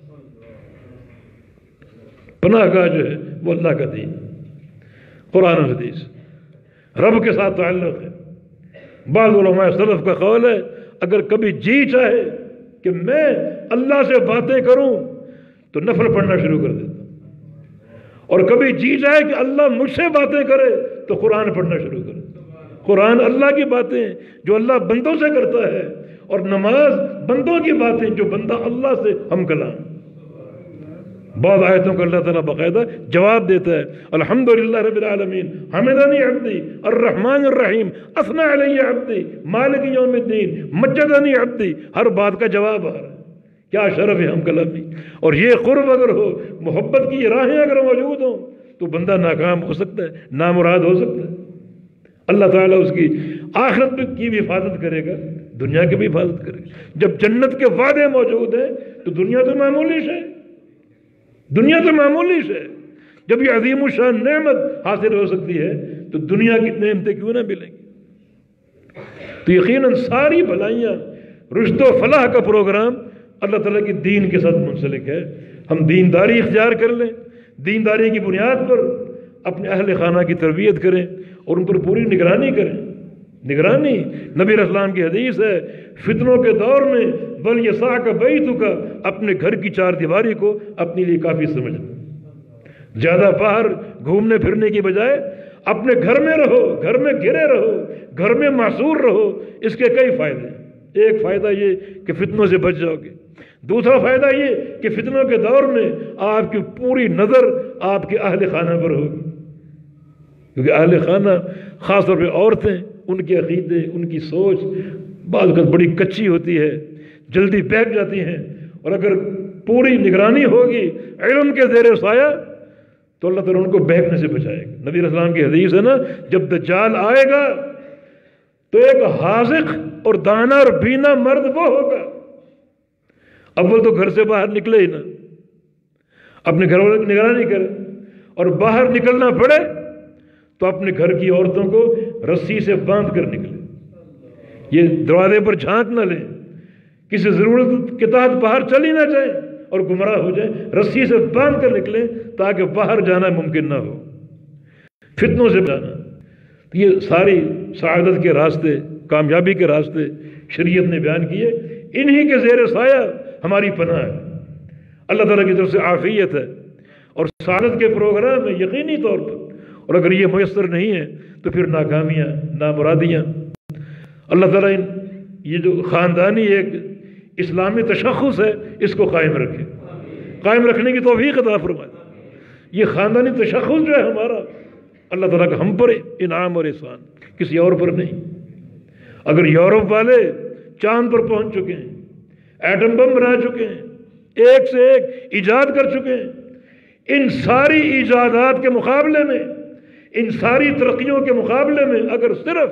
[SPEAKER 1] پناہ گاہ جو ہے وہ اللہ کا دین، قرآن و حدیث، رب کے ساتھ تعلق ہے۔ بعض علماء سلف کا قول ہے اگر کبھی جی چاہے کہ میں اللہ سے باتیں کروں تو نفل پڑھنا شروع کر دیتا ہوں، اور کبھی جی چاہے کہ اللہ مجھ سے باتیں کرے تو قرآن پڑھنا شروع کر دیتا ہوں۔ قرآن اللہ کی باتیں جو اللہ بندوں سے کرتا ہے، اور نماز بندوں کی باتیں جو بندہ اللہ سے ہم کلام۔ بعض آیتوں کا اللہ تعالیٰ باقاعدہ جواب دیتا ہے، الحمدللہ رب العالمین، حمدنی عبدی الرحمن الرحیم، اثنى علی عبدی مالک یوم الدین، مجدنی عبدی، ہر بات کا جواب آ رہا ہے۔ کیا شرف ہے ہم کلامی! اور یہ قرب اگر ہو، محبت کی راہیں اگر موجود ہوں تو بندہ ناکام ہو سکتا ہے، نامراد ہو سکتا ہے۔ اللہ تعالیٰ اس کی آخرت کی بھی حفاظت کرے گا، دنیا کی بھی حفاظت کرے گا۔ جب جنت کے وعدے موجود ہیں تو دنیا تو معمولی ہے، دنیا تو معمولی ہے۔ جب یہ عظیم الشان نعمت حاصل ہو سکتی ہے تو دنیا کی نعمتیں کیوں نہ ملیں گی؟ تو یقیناً ساری بھلائیاں، رشد و فلاح کا پروگرام اللہ تعالیٰ کی دین کے ساتھ منسلک ہے۔ ہم دینداری اختیار کر لیں، دینداری کی بنیاد پر اپنے اہل خانہ کی تربیت کریں اور ان پر پوری نگرانی کریں۔ نگرانی نبی علیہ السلام کی حدیث ہے، فتنوں کے دور میں بل یسعک بیتک، اپنے گھر کی چار دیواری کو اپنے لیے کافی سمجھنا۔ زیادہ باہر گھومنے پھرنے کی بجائے اپنے گھر میں رہو، گھر میں گھرے رہو، گھر میں معصور رہو۔ اس کے کئی فائدے ہیں۔ ایک فائدہ یہ کہ فتنوں سے بچ جاؤ گے، دوسرا فائدہ یہ کہ فتنوں کے دور میں آپ کی پوری نظر آپ کے اہل خانہ پر ہوگی، کیونکہ اہل خانہ خاص طور پہ عورتیں، ان کے عقیدے، ان کی سوچ بعض اوقات بڑی کچی ہوتی ہے، جلدی بہک جاتی ہیں، اور اگر پوری نگرانی ہوگی علم کے زیر سایہ تو اللہ تعالیٰ ان کو بہکنے سے بچائے گا۔ نبی علیہ السلام کی حدیث ہے نا، جب دجال آئے گا تو ایک حاذق اور دانا اور بینا مرد وہ ہوگا، اول تو گھر سے باہر نکلے ہی نہ، اپنے گھر والوں کی نگرانی کرے، اور باہر نکلنا پڑے تو اپنے گھر کی عورتوں کو رسی سے باندھ کر نکلے، یہ دروازے پر جھانک نہ لیں، کسی ضرورت کے تحت باہر چل ہی نہ جائیں اور گمراہ ہو جائیں، رسی سے باندھ کر نکلیں تاکہ باہر جانا ممکن نہ ہو، فتنوں سے جانا۔ یہ ساری سعادت کے راستے، کامیابی کے راستے شریعت نے بیان کیے، انہی کے زیر سایہ ہماری پناہ ہے، اللہ تعالیٰ کی طرف سے عافیت ہے اور سعادت کے پروگرام ہے یقینی طور پر، اور اگر یہ میسر نہیں ہے تو پھر ناکامیاں، نامرادیاں۔ اللہ تعالیٰ ان یہ جو خاندانی ایک اسلامی تشخص ہے اس کو قائم رکھے، قائم رکھنے کی توفیق عطا فرمائے۔ یہ خاندانی تشخص جو ہے ہمارا، اللہ تعالیٰ کا ہم پر انعام اور احسان، کسی اور پر نہیں۔ اگر یورپ والے چاند پر پہنچ چکے ہیں، ایٹم بم بنا چکے ہیں، ایک سے ایک ایجاد کر چکے ہیں، ان ساری ایجادات کے مقابلے میں، ان ساری ترقیوں کے مقابلے میں اگر صرف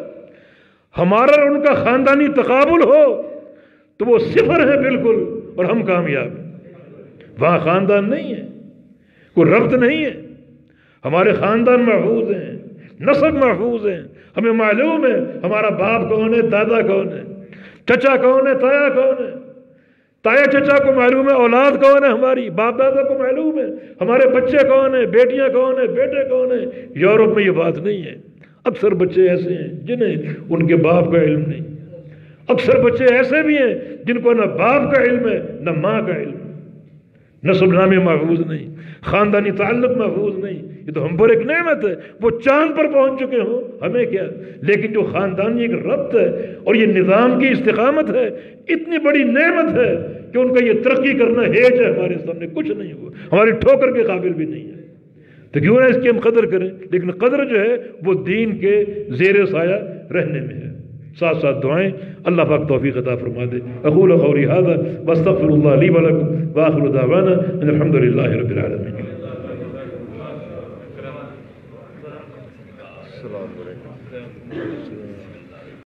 [SPEAKER 1] ہمارا اور ان کا خاندانی تقابل ہو تو وہ صفر ہے بالکل، اور ہم کامیاب ہیں۔ وہاں خاندان نہیں ہے، کوئی ربط نہیں ہے، ہمارے خاندان محفوظ ہیں، نسب محفوظ ہیں، ہمیں معلوم ہے ہمارا باپ کون ہے، دادا کون ہے، چچا کون ہے، تایا کون ہے، تایا چچا کو معلوم ہے اولاد کون ہے ہماری، باپ دادا کو معلوم ہے ہمارے بچے کون ہیں، بیٹیاں کون ہیں، بیٹے کون ہیں۔ یورپ میں یہ بات نہیں ہے، اکثر بچے ایسے ہیں جنہیں ان کے باپ کا علم نہیں، اکثر بچے ایسے بھی ہیں جن کو نہ باپ کا علم ہے نہ ماں کا علم ہے، نسب نامے محفوظ نہیں، خاندانی تعلق محفوظ نہیں۔ یہ تو ہم پر ایک نعمت ہے، وہ چاند پر پہنچ چکے ہوں ہمیں کیا، لیکن جو خاندانی ایک ربط ہے اور یہ نظام کی استقامت ہے، اتنی بڑی نعمت ہے کہ ان کا یہ ترقی کرنا ہیج ہے ہمارے سامنے، کچھ نہیں ہوا، ہماری ٹھوکر کے قابل بھی نہیں ہے، تو کیوں نہ اس کی ہم قدر کریں۔ لیکن قدر جو ہے وہ دین کے زیر سایہ رہنے میں ہے۔ ساتھ ساتھ دعائیں، اللہ پاک توفیق عطا فرما دے۔ اقول قولی ھذا واستغفر اللہ لی ولکم وآخر دعوانا ان الحمد للہ رب العالمین۔
[SPEAKER 2] السلام علیکم۔